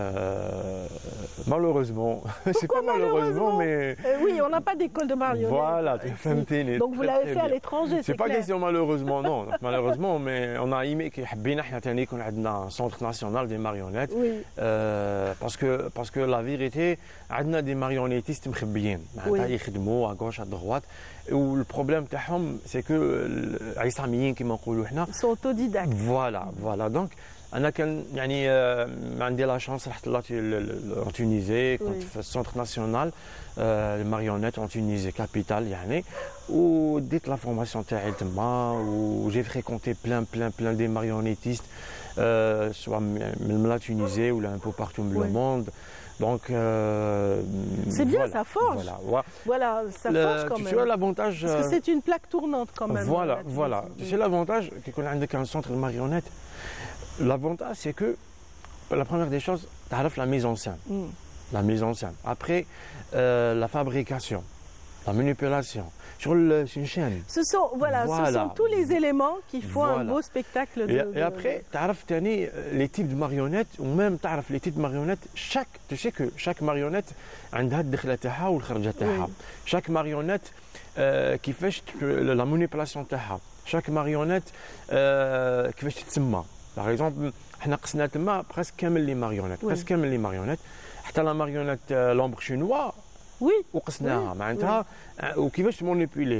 malheureusement. C'est pas malheureusement, malheureusement mais Euh, oui, on n'a pas d'école de marionnette. voilà, euh, tu ici. فهمتيني. Donc vous Très, l'avez très fait à bien. l'étranger, c'est C'est pas clair. question malheureusement, non. Donc, malheureusement, mais on a aimé que حبينا احنا تاني يكون عندنا un centre national des marionnettes. Oui, Euh, parce que parce que la vérité, عندنا des marionnettistes مخبيين. معناتها Oui. يخدموا à gauche à droite. و le problème تاعهم c'est que عصاميين كما نقولوا احنا. ils sont autodidactes. Voilà, voilà. Donc, أنا كان يعني آه، عندي لا شانس رحت لا en Tunisie كنت Oui. في السنتر ناسيونال الماريونيت en Tunisie capitale يعني وديت لا فورماسيون تاعي تما وجي فريكونتي بلان بلان بلان دي ماريونيتيست سواء من la Tunisie ou là un peu partout dans le Oui. monde. Donc euh, C'est bien, voilà, ça forge. Voilà, ouais. Voilà, ça Le- forge quand tu même. vois l'avantage. Parce que euh, c'est une plaque tournante quand même. Voilà, la Tunisie. voilà. Oui. Tu sais l'avantage qu'on a un centre de marionnettes. L'avantage c'est que la première des choses, tu as la mise en scène. Mm. La mise en scène. Après, euh, la fabrication, la manipulation. Sur, le, sur une chaîne. Ce sont, voilà, ce Voilà. sont tous les éléments qui font un Voilà. beau spectacle. De, Et, de- et après, tu as les types de marionnettes, ou même tu as les types de marionnettes. Chaque, tu sais que chaque marionnette a une دخلة تاعها والخرجة تاعها. Chaque marionnette euh, كيفاش la manipulation تاعها. Chaque marionnette euh, كيفاش تتسمى. Par exemple, احنا قسنا تما presque كامل les marionnettes. Oui. Presque كامل les marionnettes. حتى la marionnette l'ombre chinois Oui, وقسناها Oui. معناتها وكيفاش تمونيبيليها.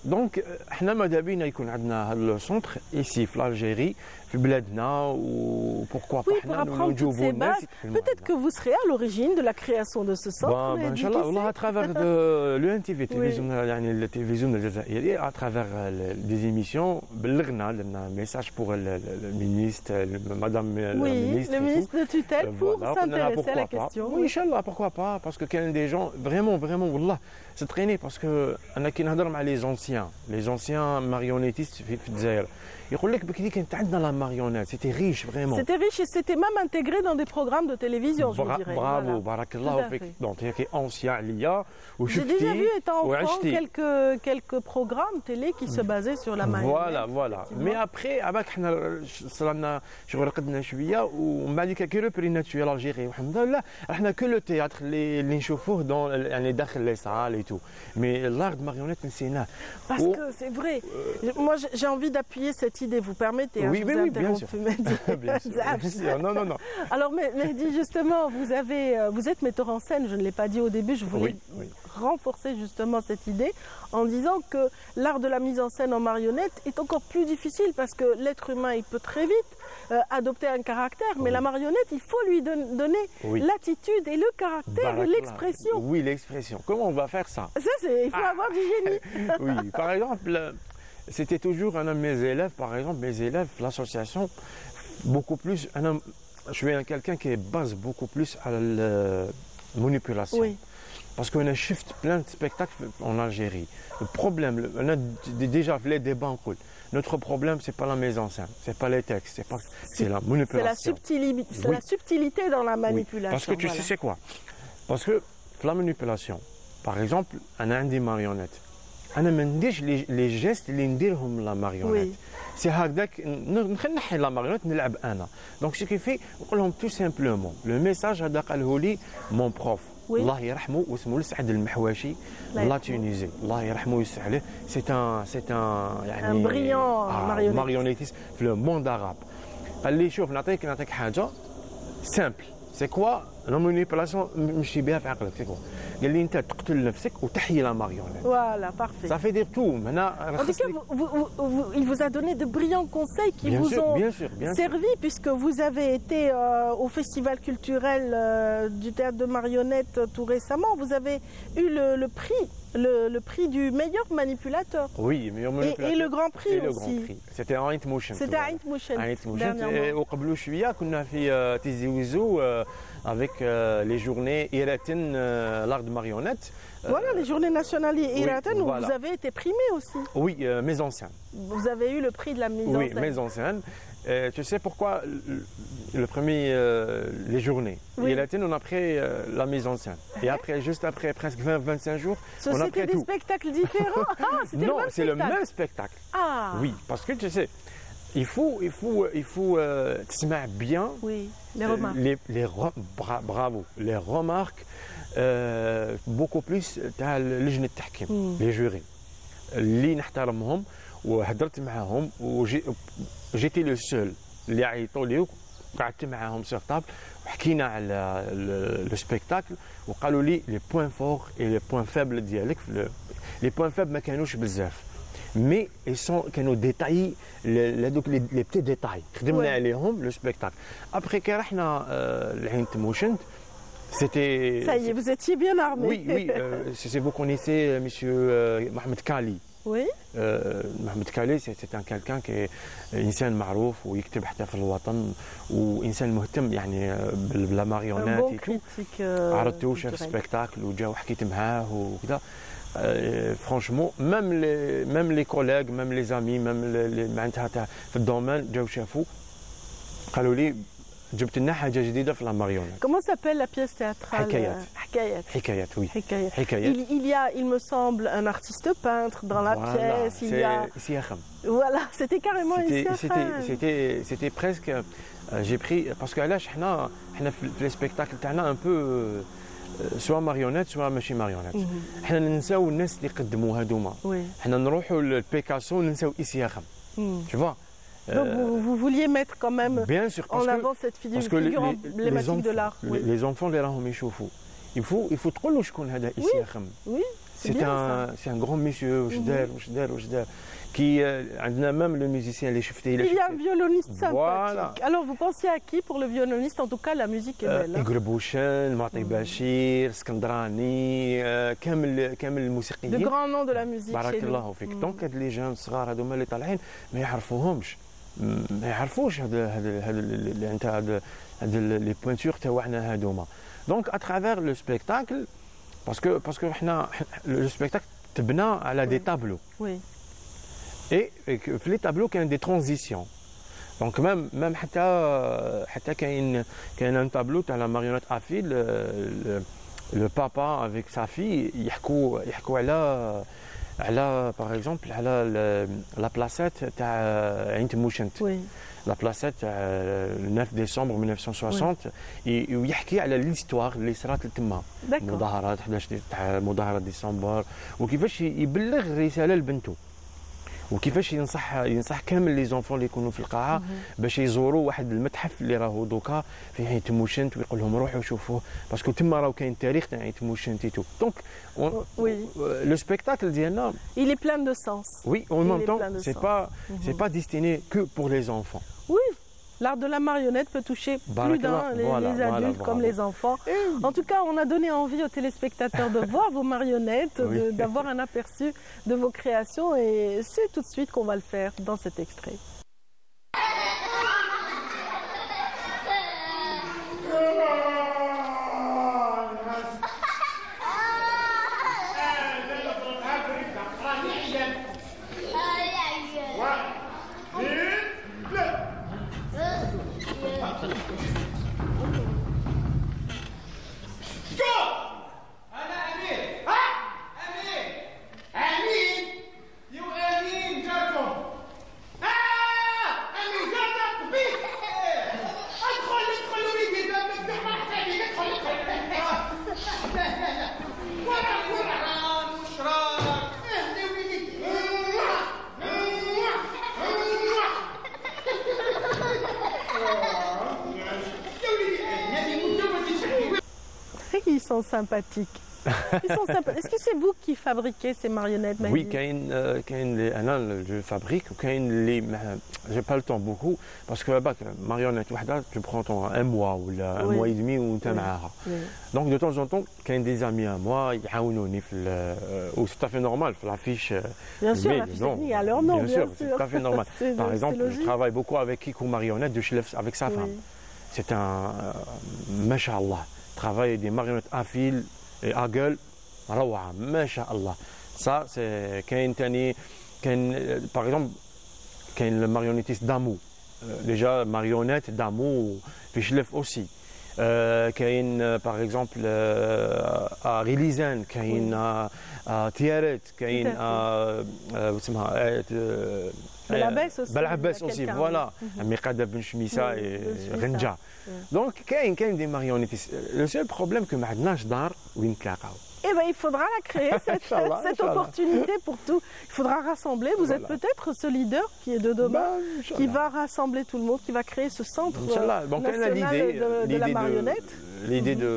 دونك احنا ماذا بينا يكون عندنا هذا السونتر ايسي في الجيري في بلادنا وبوركوا با Oui, pour حنا apprendre toutes نجوبوا ces الناس bases, يتكلموا peut-être que vous serez à l'origine de la création de ce centre. Bon, ben, mais Inch'Allah, qui والله sait à travers لو ان تي في التلفزيون يعني التلفزيون الجزائري à travers des émissions بلغنا لنا ميساج pour le ministre madame la Oui, ministre le ministre de tutelle pour Voilà, s'intéresser à la pourquoi pas. question. Oui, Inch'Allah, pourquoi pas, parce que quand des gens vraiment vraiment والله c'est traîné parce que انا كي نهضر مع les anciens les anciens marionnettistes في في الجزائر يقول لك بكري كانت عندنا لا ماريونيت سيتي ريش فريمون C'était riche et c'était même intégré dans des programmes de télévision, je vous dirais. برافو Voilà. بارك Tout الله à فيك fait. دونك هيك اونسيان عليا J'ai وشفتي déjà vu, étant enfant, وعشتي. quelques, quelques programmes télé qui se basaient sur la marionnette. فوالا فوالا مي ابخي عباك حنا صرنا شغل رقدنا شويه ومن بعد كي ريبرينا شويه الجيري والحمد لله رحنا كو لو تياتر اللي اللي نشوفوه دون يعني داخل لي سال اي تو مي لارد ماريونيت نسيناه Parce Oh. que c'est vrai. Moi, j'ai- j'ai envie d'appuyer cette idée, vous permettez. hein, Oui, je oui, vous oui, bien interromps, sûr. Mehdi. bien sûr, bien sûr. Non, non, non. Alors, Mais- Mehdi, justement, vous, avez, euh, vous êtes metteur en scène, je ne l'ai pas dit au début, je voulais Oui, oui. renforcer justement cette idée en disant que l'art de la mise en scène en marionnette est encore plus difficile parce que l'être humain, il peut très vite euh, adopter un caractère, mais Oui. la marionnette, il faut lui don- donner Oui. l'attitude et le caractère et Barakallah. l'expression. Oui, l'expression. Comment on va faire ça? Ça, c'est, il faut Ah. avoir du génie. Oui, par exemple, euh, c'était toujours un de mes élèves, par exemple, mes élèves, l'association, beaucoup plus, un homme, je suis un- quelqu'un qui base beaucoup plus à la manipulation. Oui. Parce qu'on a shift plein de spectacles en Algérie. Le problème, le- on a d- déjà les débats en cours. Notre problème, c'est pas la mise en scène, c'est pas les textes, c'est pas, c'est la C'est manipulation. la, subtili- c'est Oui. la subtilité dans la Oui, manipulation. parce que tu voilà. sais c'est quoi? Parce que la manipulation, par exemple, on a des marionnettes. انا ما نديرش لي لي جيست اللي نديرهم لا ماريونيت وي. سي هكذاك نخلي نحي لا ماريونيت نلعب انا دونك سي كيفي نقول لهم تو سامبلومون لو ميساج هذا قاله لي مون بروف وي. الله يرحمه واسمه لسعد المحواشي الله لا يرحمه. تونيزي الله يرحمه ويوسع عليه سي ان سي ان يعني Un brillant marionnettiste. ماريونيتيست في لو موند عرب قال لي شوف نعطيك نعطيك حاجه سامبل سي كوا لا مانيبيولاسيون مشي بها في عقلك سي كوا قال لي انت تقتل نفسك وتحيي لا ماريونيت Voilà, parfait. Ça fait dire tout. Maintenant, En tout cas, vous- vous- vous- vous- il vous a donné de brillants conseils qui bien vous sûr, ont bien sûr, bien sûr. servi puisque vous avez été euh, au festival culturel euh, du théâtre de marionnettes euh, tout récemment. Vous avez eu le, le prix, le, le prix du meilleur manipulateur Oui, meilleur et, manipulateur. et le grand prix Et le aussi. grand prix. C'était à Aint Motion. C'était à Aint Motion, Aint Motion. dernièrement. وقبلوا شويه كنا في تيزي ويزو avec euh, les journées Iraten euh, l'art de marionnette. Voilà, les journées nationales iraten où voilà. vous avez été primé aussi. Oui, euh, mes anciens. Vous avez eu le prix de la mise Oui, en scène. mes anciennes. Euh, tu sais pourquoi le, le premier, euh, les journées Oui. Iraten, on a pris euh, la mise en scène. Et après, juste après presque vingt à vingt-cinq jours, Ce- on a C'était pris des tout. spectacles différents. Ah, c'était Non, le même c'est le spectacle. même spectacle. Ah, Oui, parce que tu sais, il faut, il faut, il faut euh, تسمع bien oui, les euh, remarques. les, les re- bra- bravo, les remarques euh, beaucoup plus تاع لجنة التحكيم Mm. les jurys اللي نحترمهم وهدرت معاهم وجي جيتي لو سول اللي عيطوا لي وقعدت معاهم سيغ طابل وحكينا على لو سبيكتاكل وقالوا لي لي بوين فور اي لي بوين فابل ديالك لي بوين فابل ما كانوش بزاف مي سون كانوا ديتاي هذوك لي بتي ديتاي خدمنا Ouais. عليهم لو سبيكتاكل ابخي كي رحنا لعين موشن سيتي Ça y est, vous étiez bien armé. Oui, oui, euh, si vous connaissez euh, monsieur euh, Mohamed Kali. Oui. Euh, Mohamed Kali, c'est c'est un quelqu'un qui est إنسان معروف ويكتب حتى في الوطن وإنسان مهتم يعني بال- Un بلا bon ماريونات critique. euh, عرضته شاف culturel. سبيكتاكل وجا وحكيت معاه وكذا فرانشمون ميم لي ميم لي كوليغ ميم لي زامي ميم لي معناتها تاع في الدومين جاو شافوا قالوا لي جبت لنا حاجه جديده في لا ماريونات Comment s'appelle la pièce théâtrale حكايات. euh, حكايات. حكايات وي حكايات. حكايات Il, il y a, il me semble, un artiste peintre dans la Voilà, pièce. Il y a... c'est Siakham. Voilà, c'était carrément une C'était- C'était scène. c'était- c'était presque. euh, J'ai pris. Parce que là, حنا حنا في في السبيكتاكل تاعنا un peu euh, soit marionnette soit ماشي marionnette. Mhm. حنا ننساو الناس اللي قدموا هذوما. Oui. حنا نروحوا لبيكاسو ننساو إسياخم. Mhm. Tu vois. Donc vous, vous vouliez mettre quand même Bien sûr. Parce en que, avant cette figure, parce que les, figure les- les emblématique de enfants, l'art. les, Oui. les enfants اللي راهم يشوفوا. Il faut il faut تقول له شكون هذا إسياخم. Oui, C'est C'est bien, un, c'est un grand monsieur, واش دار واش دار واش دار qui عندنا même le musicien اللي شفتيه Il y a un violoniste sympathique. Voilà. Alors vous pensiez à qui pour le violoniste? En tout cas, la musique est belle. hein. قربوشان معطي بشير اسكندراني آه، كامل كامل De الموسيقيين grands noms de la musique بارك chez nous. الله فيك. دونك هاد لي جون صغار هذوما اللي طالعين ما يعرفوهمش ما يعرفوش هذا هذا هذا اللي انت هذا هذا لي بوينتور تاعنا هذوما. دونك اترافير لو سبيكتاكل باسكو باسكو حنا لو سبيكتاكل تبنى على دي تابلو Oui. اي في لي تابلو كاين دي ترانزيسيون. دونك ميم ميم حتى حتى كاين كاين ان تابلو تاع لا ماريونيت افيل لو بابا افيك سا في يحكوا يحكوا على على باغ اكزومبل على لا بلاسيت تاع عين تموشنت. Oui. لا بلاسيت تاع تسعة ديسمبر ألف وتسعمية وستين ي- ويحكي على ليستوار اللي صرات تما D'accord. مظاهرات أحد عشر تاع مظاهرات ديسمبر وكيفاش يبلغ رساله لبنته وكيفاش ينصح ينصح كامل لي زونفون اللي يكونوا في القاعه باش يزوروا واحد المتحف اللي راهو دوكا في عين تموشنت ويقول لهم روحوا شوفوه باسكو تما راهو كاين تاريخ تاع عين تموشنت تو. دونك Oui. لو سبيكتاكل ديالنا Il est plein de sens. oui en Il même est temps plein de c'est sens. pas c'est pas destiné que pour les enfants. Oui. L'art de la marionnette peut toucher plus Barakallah. d'un, les, Voilà, les voilà, adultes bravo. comme les enfants. En tout cas, on a donné envie aux téléspectateurs de voir vos marionnettes, Oui. de- d'avoir un aperçu de vos créations et c'est tout de suite qu'on va le faire dans cet extrait. انا امين ها امين امين يو امين جاركم اه امين جاركم بيك ادخل ادخل وليدي الباب مفتوح ما حتى ادخل ادخل لا لا لا ورا ورا وش راك اهدي وليدي يا وليدي هذه مجوزة شكلي. Ils sont sympathiques. Ils sont sympa- Est-ce que c'est vous qui fabriquez ces marionnettes, Mahdi? Oui, كاين آه، كاين اللي انا جو فابريك وكاين اللي جي با لو طون بوكو باسكو باك ماريونيت وحده جو برون طون ان موا ولا ان Oui. موا اي دمي وانت Oui. معاها. Oui. دونك دو طون زون طون كاين دي زامي ا موا يعاونوني في و سي تافي نورمال في l'affiche. Bien sûr, Mais la fiche non, technique a leur nom, bien bien sûr, sûr. c'est tout à fait normal. C'est- Par c'est exemple, je logique. travaille beaucoup avec Kikou Marionnette de Schlef avec sa femme. Oui. C'est un euh, Masha'Allah. Travailler des marionnettes à fil et à gueule. روعة ما شاء الله. Ça c'est كاين تاني كاين euh, par exemple كاين le marionnettiste Damou. Euh, déjà marionnette Damou في شلف aussi. Euh, كاين euh, par exemple euh, à Rilizan كاين à à Tiaret كاين Tout à à euh, واسمها euh, Belabès aussi, Belabès il y a aussi quelqu'un, voilà. oui. Miqada Ben Chmissa Oui, et Ben Chmissa. Renja. Donc كاين كاين des marionnettes. Le seul problème que ما عندناش دار وين نتلاقاو. Eh ben, il faudra la créer, cette, Inch'Allah, cette Inch'Allah. opportunité pour tout. Il faudra rassembler. Vous êtes Voilà. peut-être ce leader qui est de demain, Bah, Inch'Allah. qui va rassembler tout le monde, qui va créer ce centre euh, Inch'Allah. Donc, elle a national l'idée, de, de la l'idée marionnette. l'idée de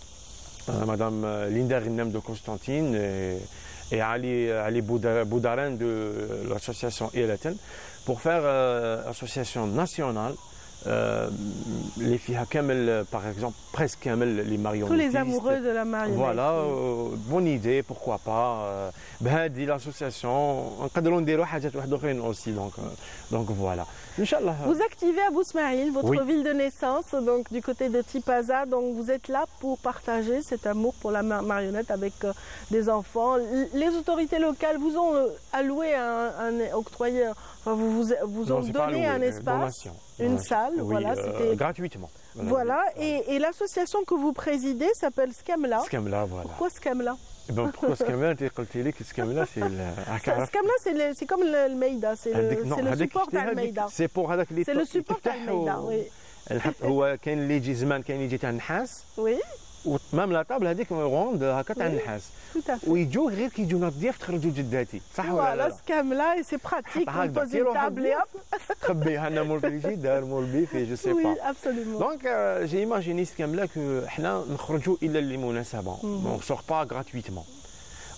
euh, Madame euh, Linda Rinem de Constantine et, et Ali, Ali Bouda- Boudarin de l'association Ireten pour faire euh, association nationale. Euh, les filles Kamel, par exemple, presque Kamel, les marionnettistes. Tous les amoureux de la marionnette. Voilà, oui. euh, bonne idée, pourquoi pas. Euh, بهذه l'association, نقدروا نديروا حاجات واحد اخرين aussi, donc euh, donc voilà. Inch'Allah. Vous activez à Bousmaïl, votre Oui. ville de naissance, donc du côté de Tipaza. Donc vous êtes là pour partager cet amour pour la mar- marionnette avec euh, des enfants. L- Les autorités locales vous ont euh, alloué un, un octroyé, enfin vous vous, vous Non, ont c'est pas donné alloué, un euh, espace, donation. une Donation. salle, Oui, voilà, euh, c'était gratuitement. voilà. Et, et l'association que vous présidez s'appelle Scamla. Scamla, voilà. Pourquoi Scamla? Eh ben, pourquoi Scamla? Tu قلت لي que Scamla c'est le Ça, Scamla, c'est le- c'est comme le, le Meida, c'est le, هذيك- non، c'est le هذيك support شتي à هذيك Meida. سي بور هذاك اللي C'est le ت- support à تفتح و- Meida, oui. الحق- هو كاين اللي يجي زمان كاين يجي تاع النحاس Oui, ومام لا طابل هذيك روند هكا تاع Oui. النحاس tout à fait. ويجوا غير كيجونا الضياف تخرجوا جداتي صح ولا Voilà, لا؟ Scamla, et c'est pratique, Ah, on pose d'accord. une table et hop. خبيها انا مول في الجدار مول بيف جو سي Oui, با. absolument. Donc, euh, j'ai imaginé ce كاملة que حنا نخرجوا إلا للمناسبة. On ne sort pas gratuitement.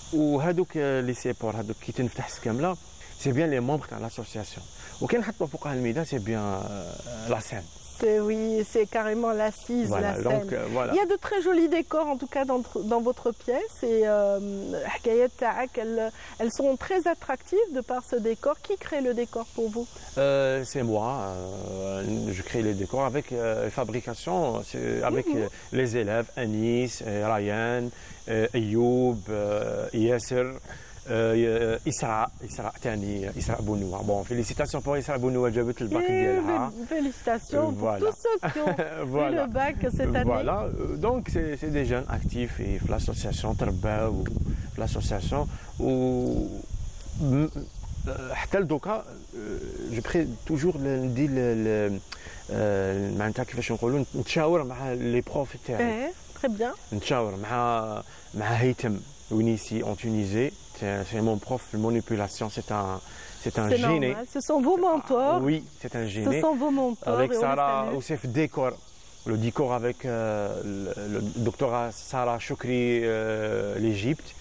وهذوك لي سيبور هذوك كي تنفتح سكامله سي بيان لي ممبر تاع لاسوسياسيون وكي نحطوا فوقها الميدان سي بيان لا سين. C'est, oui, c'est carrément l'assise, Voilà, la scène. donc, euh, voilà. Il y a de très jolis décors, en tout cas, dans, dans votre pièce. Et euh, Hkayet Ta'ak, elles, elles sont très attractives de par ce décor. Qui crée le décor pour vous? Euh, c'est moi. Euh, je crée les décors avec euh, les fabrications, c'est avec Mhm. euh, les élèves, Anis, euh, Ryan, euh, Ayoub, euh, Yasser, euh, Isra, Isra Tani, Isra Bounoua. Bon, félicitations pour Isra Bounoua, j'ai vu le bac Et d'Yelha. félicitations pour Voilà. tous ceux qui ont eu Voilà. le bac cette année. Voilà, euh, donc c'est c'est des jeunes actifs et l'association Terba ou l'association ou حتى لدوكا جو بري توجور ندير معناتها كيفاش نقولوا نتشاور مع لي بروف تاعي Eh, très bien. نتشاور مع مع هيثم ونيسي en Tunisie c'est mon prof de manipulation c'est un c'est un C'est génie. normal. Ce sont vos mentors. Oui, c'est un génie. Ce sont vos mentors. Avec et on les Sarah salue. Oussef Décor, le décor avec euh, le, le doctorat Sarah Choukri, euh, l'Égypte,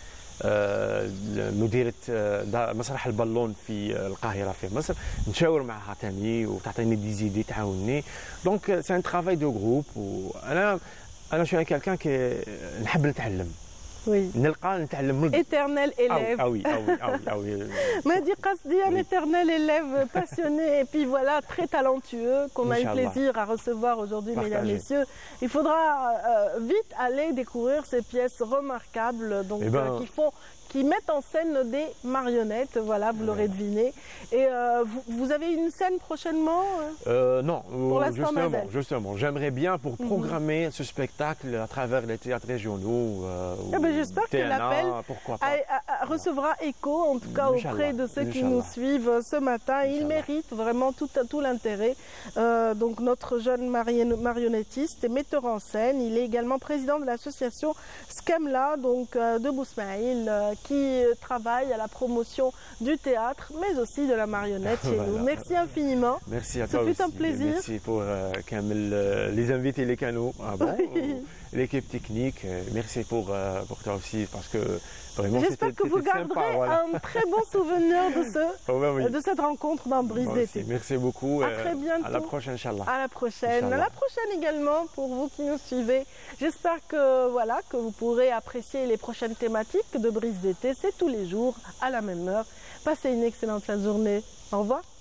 مديرة مسرح البالون في القاهرة في مصر نتشاور معها ثاني وتعطيني دي زيدي تعاوني دونك سي ان ترافاي دو جروب وانا انا شو كالكان كي نحب نتعلم Oui. نلقى نتعلم من Éternel élève. ah oui ah oui ah oui ah oui Mehdi Qasdi, un éternel élève passionné et puis voilà, très talentueux, qu'on a eu Inch'Allah. plaisir à recevoir aujourd'hui, mesdames, Partagez. messieurs. Il faudra euh, vite aller découvrir ces pièces remarquables donc, Eh ben, euh, qui, font, qui mettent en scène des marionnettes, voilà, vous l'aurez deviné. Et euh, vous, vous avez une scène prochainement euh Euh, non, Pour euh, l'instant, justement, Mazel. justement, j'aimerais bien pour Mhm. programmer ce spectacle à travers les théâtres régionaux. euh, Eh ben, ou j'espère que T N A, l'appel pourquoi a- pas. a- a- recevra écho, en tout cas Inch'Allah, auprès de ceux qui nous Inch'Allah. suivent ce matin. Il Inch'Allah. mérite vraiment tout, tout l'intérêt. Euh, donc notre jeune marion- marionnettiste et metteur en scène, il est également président de l'association Skemla, donc euh, de Bousmaïl, euh, qui travaille à la promotion du théâtre, mais aussi de la marionnette chez Voilà. nous. Merci infiniment. Merci à Ce toi fut aussi. un plaisir. Merci pour euh, Kamel, euh, les invités, les canaux. Ah bon, Oui. euh, l'équipe technique. euh, Merci pour, euh, pour toi aussi parce que vraiment J'espère c'était que vous c'était sympa, garderez voilà. un très bon souvenir de, ce, Oh, ben oui. de cette rencontre dans Brise Moi d'été. aussi. Merci beaucoup. À très bientôt. À la prochaine, Inch'Allah. À la prochaine. À Inch'Allah. la prochaine également pour vous qui nous suivez. J'espère que voilà que vous pourrez apprécier les prochaines thématiques de Brise d'été. C'est tous les jours à la même heure. Passez une excellente fin de journée. Au revoir.